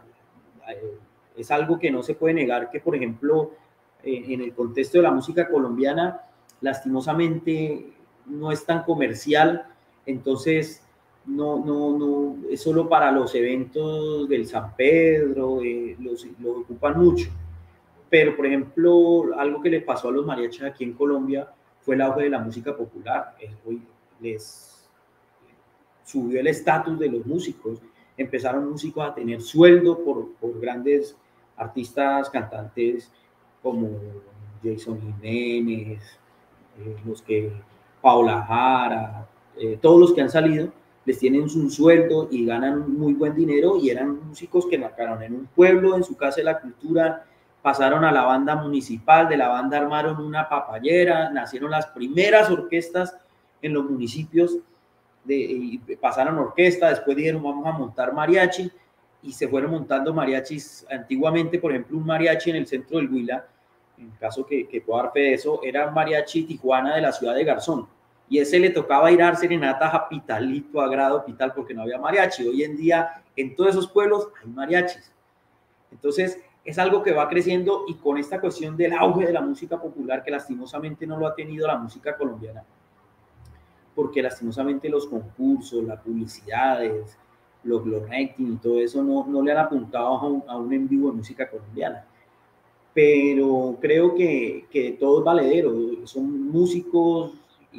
Es algo que no se puede negar, que por ejemplo eh, en el contexto de la música colombiana lastimosamente no es tan comercial, entonces no, no, no, es solo para los eventos del San Pedro, eh, los, lo ocupan mucho, pero por ejemplo algo que le pasó a los mariachis aquí en Colombia fue el auge de la música popular. Eh, hoy les subió el estatus de los músicos, empezaron músicos a tener sueldo por, por grandes artistas, cantantes como Jason Jiménez, eh, los que, Paola Jara, eh, todos los que han salido, les tienen un sueldo y ganan muy buen dinero, y eran músicos que nacaron en un pueblo, en su casa de la cultura, pasaron a la banda municipal, de la banda armaron una papayera, nacieron las primeras orquestas en los municipios, de, y pasaron orquesta, después dijeron vamos a montar mariachi, y se fueron montando mariachis. Antiguamente, por ejemplo, un mariachi en el centro del Huila, en caso que, que pueda dar fe de eso, era un mariachi Tijuana de la ciudad de Garzón, y ese le tocaba ir a dar serenatas a Pitalito, a Grado Pital, porque no había mariachi. Hoy en día en todos esos pueblos hay mariachis. Entonces es algo que va creciendo, y con esta cuestión del auge de la música popular, que lastimosamente no lo ha tenido la música colombiana, porque lastimosamente los concursos, las publicidades, los, los rankings y todo eso no, no le han apuntado a un, a un en vivo de música colombiana. Pero creo que, que todo es valedero, son músicos, y, y,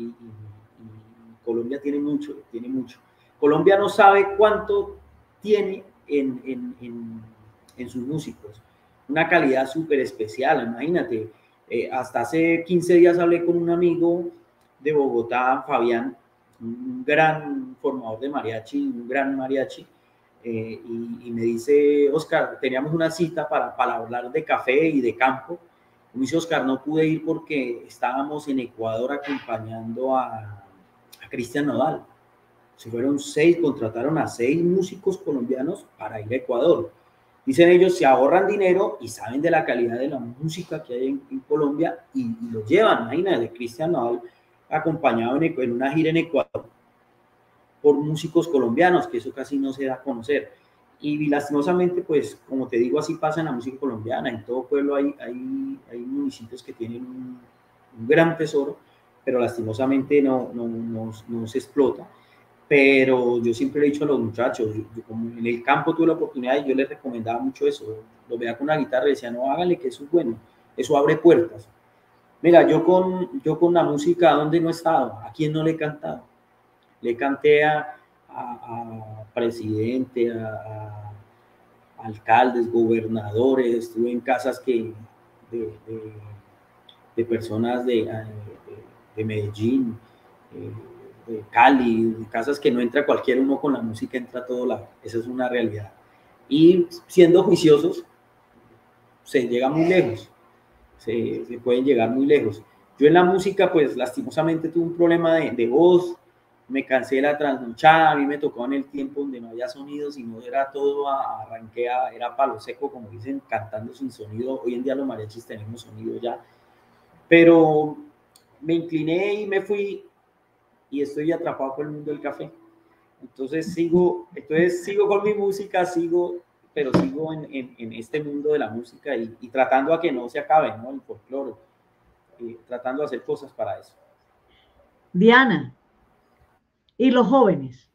y Colombia tiene mucho, tiene mucho. Colombia no sabe cuánto tiene en, en, en, en sus músicos, una calidad súper especial. Imagínate, eh, hasta hace quince días hablé con un amigo de Bogotá, Fabián, un gran formador de mariachi, un gran mariachi, eh, y, y me dice, Oscar, teníamos una cita para, para hablar de café y de campo. Me dice, Oscar, no pude ir porque estábamos en Ecuador acompañando a, a Cristian Nodal. Se fueron seis, contrataron a seis músicos colombianos para ir a Ecuador. Dicen ellos, se ahorran dinero y saben de la calidad de la música que hay en, en Colombia, y, y lo llevan. Imagínate, Cristian Nodal acompañado en, en una gira en Ecuador por músicos colombianos, que eso casi no se da a conocer. Y lastimosamente, pues, como te digo, así pasa en la música colombiana. En todo pueblo hay, hay, hay municipios que tienen un, un gran tesoro, pero lastimosamente no, no, no, no se explota. Pero yo siempre le he dicho a los muchachos, yo, yo como en el campo tuve la oportunidad, y yo les recomendaba mucho eso. Lo veía con una guitarra y decía, no, háganle, que eso es bueno, eso abre puertas. Mira, yo con, yo con la música, ¿dónde no he estado? ¿A quién no le he cantado? Le canté a, a, a presidente, a, a alcaldes, gobernadores, estuve en casas que, de, de, de personas de, de, de Medellín, de Cali, de casas que no entra cualquier uno con la música, entra a todo lado. Esa es una realidad. Y siendo juiciosos, se llega muy lejos, se, se pueden llegar muy lejos. Yo en la música, pues lastimosamente tuve un problema de, de voz, me cansé de la trasnochada, a mí me tocó en el tiempo donde no había sonido, sino era todo a, arranque, a, era palo seco, como dicen, cantando sin sonido. Hoy en día los mariachis tenemos sonido ya, pero me incliné y me fui y estoy atrapado por el mundo del café. Entonces sigo, entonces sigo con mi música, sigo, pero sigo en, en, en este mundo de la música y, y tratando a que no se acabe, ¿no? El folclore, eh, tratando de hacer cosas para eso. Diana, ¿y los jóvenes?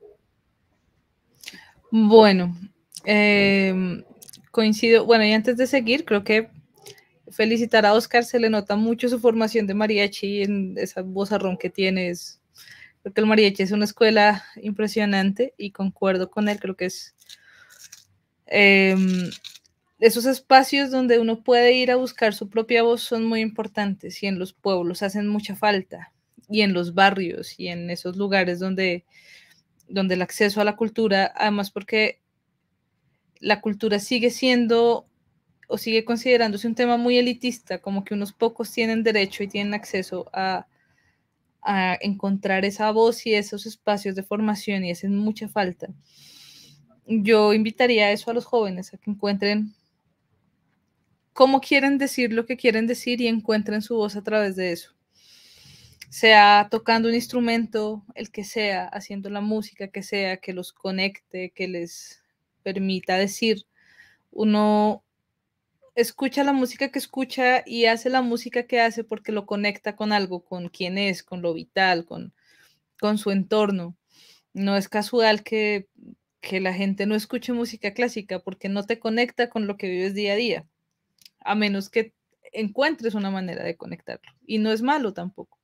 Bueno, eh, coincido, bueno, y antes de seguir, creo que felicitar a Oscar, se le nota mucho su formación de mariachi en esa vozarrón que tienes. Creo que el mariachi es una escuela impresionante y concuerdo con él, creo que es eh, esos espacios donde uno puede ir a buscar su propia voz son muy importantes y en los pueblos hacen mucha falta y en los barrios y en esos lugares donde, donde el acceso a la cultura, además porque la cultura sigue siendo o sigue considerándose un tema muy elitista, como que unos pocos tienen derecho y tienen acceso a, a encontrar esa voz y esos espacios de formación y hacen mucha falta. Yo invitaría a eso a los jóvenes, a que encuentren cómo quieren decir lo que quieren decir y encuentren su voz a través de eso. Sea tocando un instrumento, el que sea, haciendo la música que sea, que los conecte, que les permita decir. Uno escucha la música que escucha y hace la música que hace porque lo conecta con algo, con quién es, con lo vital, con, con su entorno. No es casual que, que la gente no escuche música clásica porque no te conecta con lo que vives día a día, a menos que encuentres una manera de conectarlo. Y no es malo tampoco.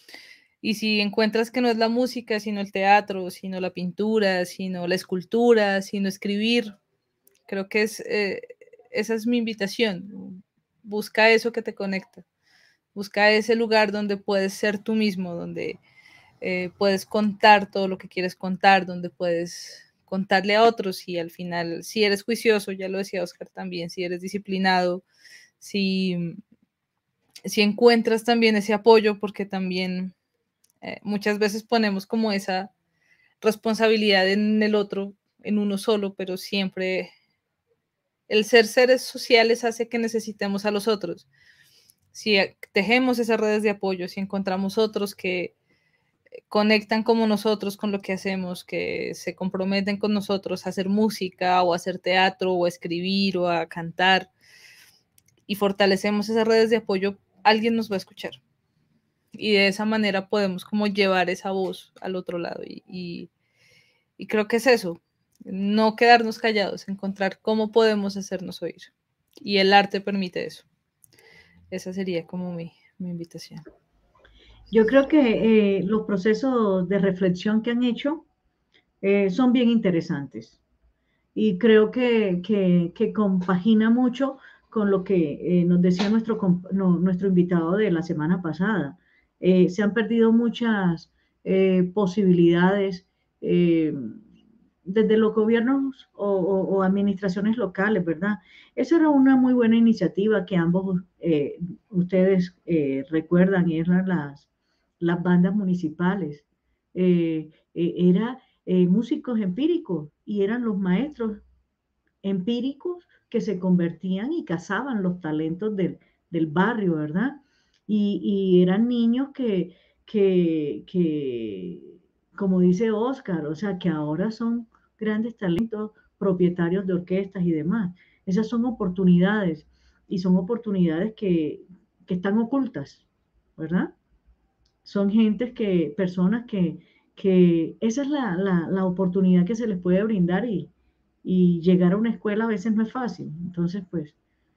Y si encuentras que no es la música, sino el teatro, sino la pintura, sino la escultura, sino escribir, creo que es, eh, esa es mi invitación. Busca eso que te conecta. Busca ese lugar donde puedes ser tú mismo, donde eh, puedes contar todo lo que quieres contar, donde puedes contarle a otros y al final, si eres juicioso, ya lo decía Oscar también, si eres disciplinado, si, si encuentras también ese apoyo, porque también eh, muchas veces ponemos como esa responsabilidad en el otro, en uno solo, pero siempre el ser seres sociales hace que necesitemos a los otros. Si tejemos esas redes de apoyo, si encontramos otros que conectan como nosotros con lo que hacemos, que se comprometen con nosotros a hacer música o a hacer teatro o a escribir o a cantar y fortalecemos esas redes de apoyo, alguien nos va a escuchar. Y de esa manera podemos como llevar esa voz al otro lado. Y, y, y creo que es eso, no quedarnos callados, encontrar cómo podemos hacernos oír. Y el arte permite eso. Esa sería como mi, mi invitación. Yo creo que eh, los procesos de reflexión que han hecho eh, son bien interesantes y creo que, que, que compagina mucho con lo que eh, nos decía nuestro, no, nuestro invitado de la semana pasada. Eh, se han perdido muchas eh, posibilidades eh, desde los gobiernos o, o, o, administraciones locales, ¿verdad? Esa era una muy buena iniciativa que ambos eh, ustedes eh, recuerdan, eran las, las bandas municipales. Eh, eh, era eh, músicos empíricos y eran los maestros empíricos que se convertían y cazaban los talentos del, del barrio, ¿verdad? Y, y eran niños que, que, que, como dice Oscar, o sea, que ahora son grandes talentos, propietarios de orquestas y demás. Esas son oportunidades y son oportunidades que, que están ocultas, ¿verdad? Son gentes que, personas que, que esa es la, la, la oportunidad que se les puede brindar y, y llegar a una escuela a veces no es fácil. Entonces, pues,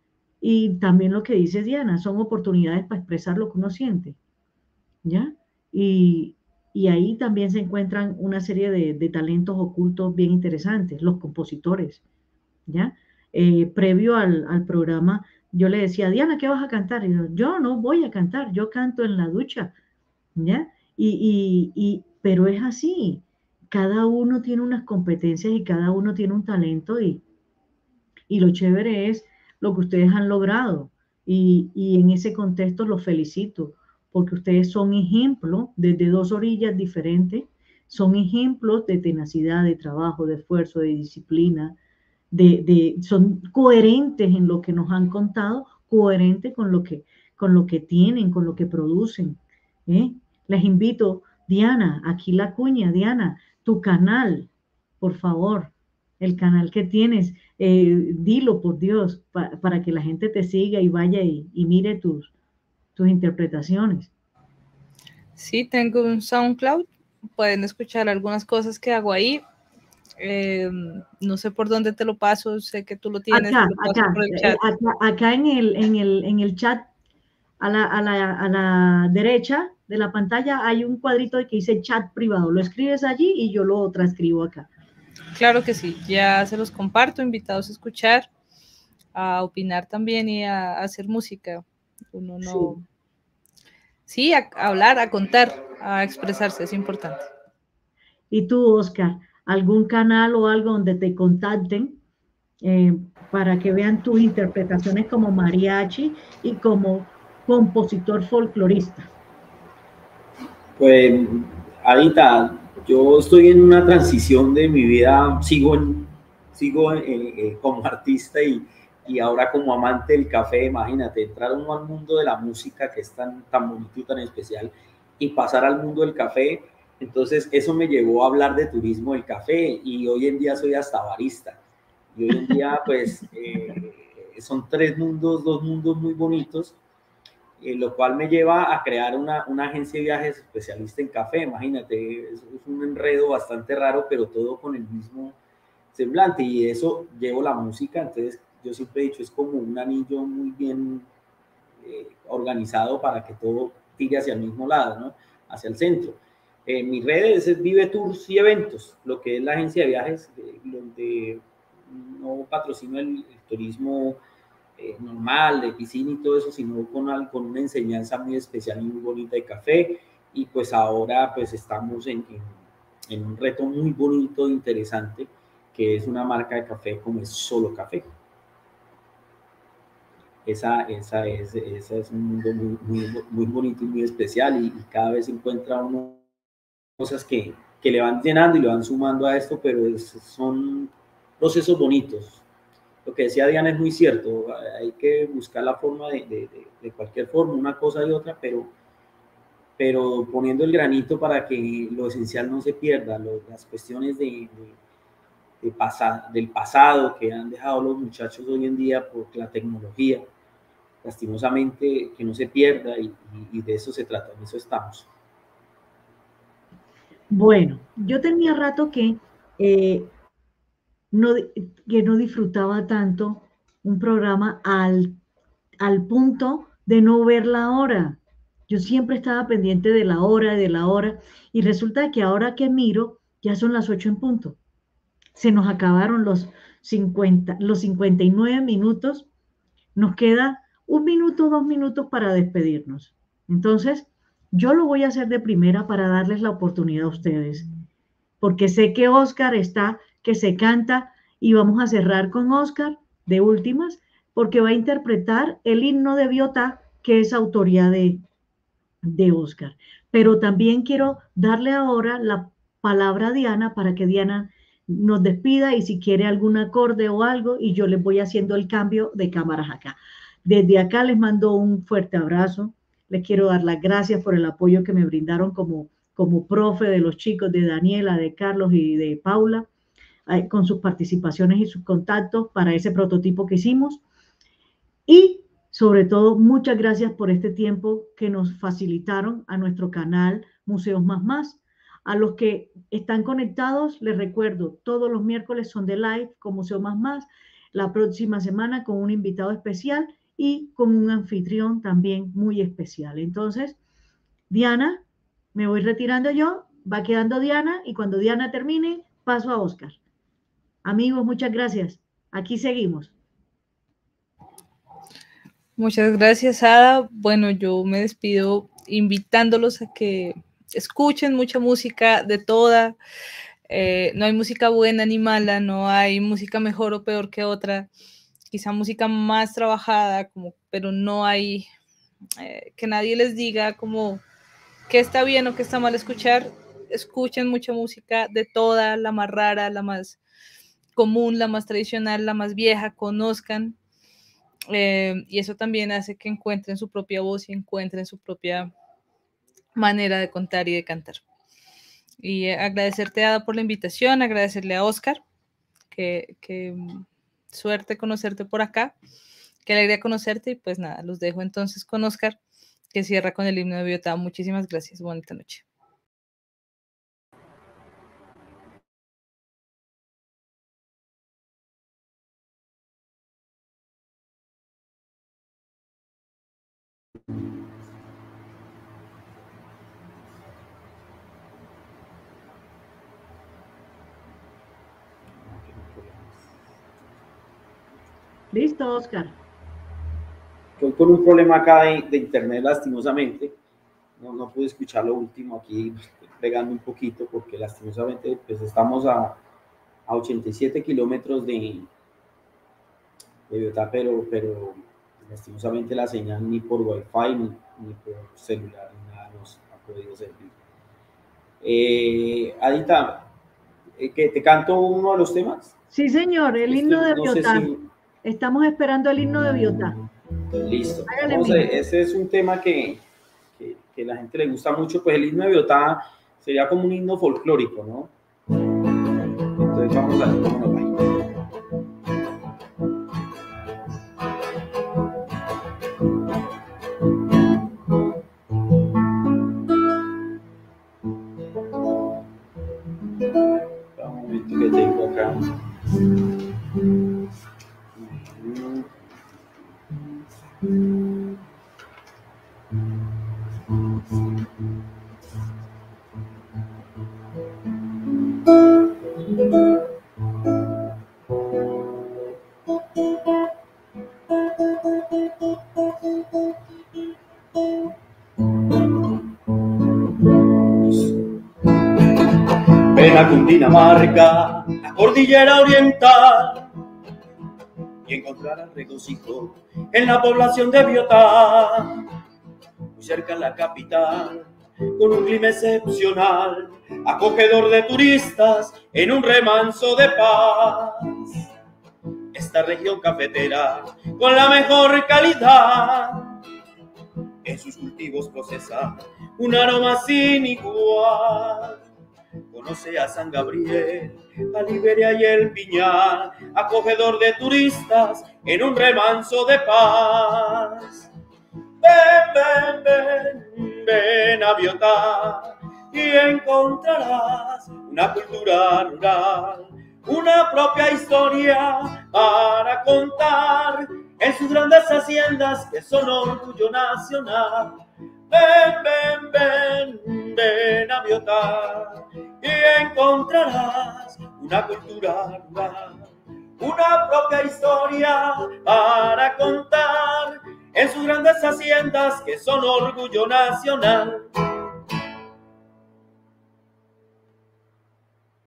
y también lo que dice Diana, son oportunidades para expresar lo que uno siente, ¿ya? Y, y ahí también se encuentran una serie de, de talentos ocultos bien interesantes, los compositores, ¿ya? Eh, previo al, al, programa, yo le decía, Diana, ¿qué vas a cantar? Y yo, yo no voy a cantar, yo canto en la ducha, ¿ya? Y, y, y, pero es así, cada uno tiene unas competencias y cada uno tiene un talento y, y lo chévere es lo que ustedes han logrado. Y, y en ese contexto los felicito, porque ustedes son ejemplos desde dos orillas diferentes, son ejemplos de tenacidad, de trabajo, de esfuerzo, de disciplina, de, de, son coherentes en lo que nos han contado, coherentes con lo que, con lo que tienen, con lo que producen. ¿eh? Les invito, Diana, aquí la cuña, Diana, tu canal, por favor, el canal que tienes, eh, dilo por Dios, pa, para que la gente te siga y vaya y, y mire tus, tus interpretaciones. Sí, tengo un SoundCloud, pueden escuchar algunas cosas que hago ahí. Eh, no sé por dónde te lo paso, sé que tú lo tienes. Acá, te lo paso acá, por el eh, chat. acá, acá en, el, en, el, en el chat, a la, a, la, a la derecha de la pantalla hay un cuadrito que dice chat privado. Lo escribes allí y yo lo transcribo acá. Claro que sí, ya se los comparto, invitados a escuchar, a opinar también y a, a hacer música. Uno no... Sí. Sí, a, a hablar, a contar, a expresarse, es importante. ¿Y tú, Oscar, algún canal o algo donde te contacten eh, para que vean tus interpretaciones como mariachi y como compositor folclorista? Pues, ahorita yo estoy en una transición de mi vida, sigo, en, sigo en, en, como artista y, y ahora como amante del café. Imagínate, entrar uno al mundo de la música que es tan, tan bonito y tan especial y pasar al mundo del café. Entonces eso me llevó a hablar de turismo del café y hoy en día soy hasta barista. Y hoy en día pues eh, son tres mundos, dos mundos muy bonitos, eh, lo cual me lleva a crear una, una agencia de viajes especialista en café. Imagínate, es, es un enredo bastante raro, pero todo con el mismo semblante, y eso llevo la música. Entonces yo siempre he dicho, es como un anillo muy bien eh, organizado para que todo tire hacia el mismo lado, ¿no? Hacia el centro. Eh, mis redes es Vive Tours y Eventos, lo que es la agencia de viajes, eh, donde no patrocino el, el turismo eh, normal, de piscina y todo eso, sino con, con una enseñanza muy especial y muy bonita de café. Y pues ahora pues estamos en, en, en un reto muy bonito e interesante, que es una marca de café como es Solo Café. Esa, esa, es, esa es un mundo muy, muy, muy bonito y muy especial, y, y cada vez encuentra uno cosas que, que le van llenando y le van sumando a esto, pero es, son procesos bonitos. Lo que decía Diana es muy cierto, hay que buscar la forma de, de, de cualquier forma, una cosa y otra, pero, pero poniendo el granito para que lo esencial no se pierda, lo, las cuestiones de, de, de pasa, del pasado que han dejado los muchachos hoy en día por la tecnología, lastimosamente que no se pierda, y, y, y de eso se trata, en eso estamos. Bueno, yo tenía rato que, eh, no, que no disfrutaba tanto un programa al, al punto de no ver la hora. Yo siempre estaba pendiente de la hora, de la hora, y resulta que ahora que miro, ya son las ocho en punto. Se nos acabaron los cincuenta, los cincuenta y nueve minutos. Nos queda un minuto, dos minutos para despedirnos. Entonces, yo lo voy a hacer de primera para darles la oportunidad a ustedes, porque sé que Oscar está, que se canta, y vamos a cerrar con Oscar de últimas, porque va a interpretar el himno de Biotá, que es autoría de, de Oscar. Pero también quiero darle ahora la palabra a Diana para que Diana nos despida, y si quiere algún acorde o algo, y yo les voy haciendo el cambio de cámaras acá. Desde acá les mando un fuerte abrazo. Les quiero dar las gracias por el apoyo que me brindaron como, como profe de los chicos, de Daniela, de Carlos y de Paula, eh, con sus participaciones y sus contactos para ese prototipo que hicimos. Y sobre todo, muchas gracias por este tiempo que nos facilitaron a nuestro canal Museos Más Más. A los que están conectados, les recuerdo, todos los miércoles son de live con Museos Más Más. La próxima semana con un invitado especial y con un anfitrión también muy especial. Entonces, Diana, me voy retirando yo, va quedando Diana, y cuando Diana termine, paso a Oscar. Amigos, muchas gracias. Aquí seguimos. Muchas gracias, Ada. Bueno, yo me despido invitándolos a que escuchen mucha música, de toda. Eh, no hay música buena ni mala, no hay música mejor o peor que otra. quizá música más trabajada, como, pero no hay, eh, que nadie les diga como qué está bien o qué está mal escuchar. Escuchen mucha música de toda, la más rara, la más común, la más tradicional, la más vieja, conozcan, eh, y eso también hace que encuentren su propia voz y encuentren su propia manera de contar y de cantar. Y eh, agradecerte, Ada, por la invitación, agradecerle a Oscar, que, que suerte conocerte por acá, qué alegría conocerte, y pues nada, los dejo entonces con Oscar, que cierra con el himno de Biotá. Muchísimas gracias, bonita noche. Listo, Oscar. Estoy con un problema acá de, de internet, lastimosamente. No, no pude escuchar lo último aquí, estoy pegando un poquito, porque lastimosamente pues estamos a, a ochenta y siete kilómetros de, de Biotá, pero, pero lastimosamente la señal ni por wifi ni, ni por celular ni nada nos ha podido servir. Eh, Adita, eh, ¿que te canto uno de los temas? Sí, señor, el Este, himno de no sé Biotá. si... Estamos esperando el himno de Biotá. Listo. Hágale, Vamos a ver, mijo. ese es un tema que, que, que la gente le gusta mucho, pues el himno de Biotá sería como un himno folclórico, ¿no? Entonces vamos a ver cómo nos va. Un momento que tengo acá. Ven a Cundinamarca, la cordillera oriental, y encontrarás regocijo en la población de Biotá, muy cerca en la capital, con un clima excepcional, acogedor de turistas en un remanso de paz. Esta región cafetera, con la mejor calidad, en sus cultivos procesa un aroma sin igual. Conoce a San Gabriel, a Liberia y el Piñal, acogedor de turistas en un remanso de paz. Ven, ven, ven, ven a Biotá y encontrarás una cultura rural, una propia historia para contar en sus grandes haciendas que son orgullo nacional. Ven, ven, ven, ven a Biotá y encontrarás una cultura rural, una propia historia para contar en sus grandes haciendas que son orgullo nacional.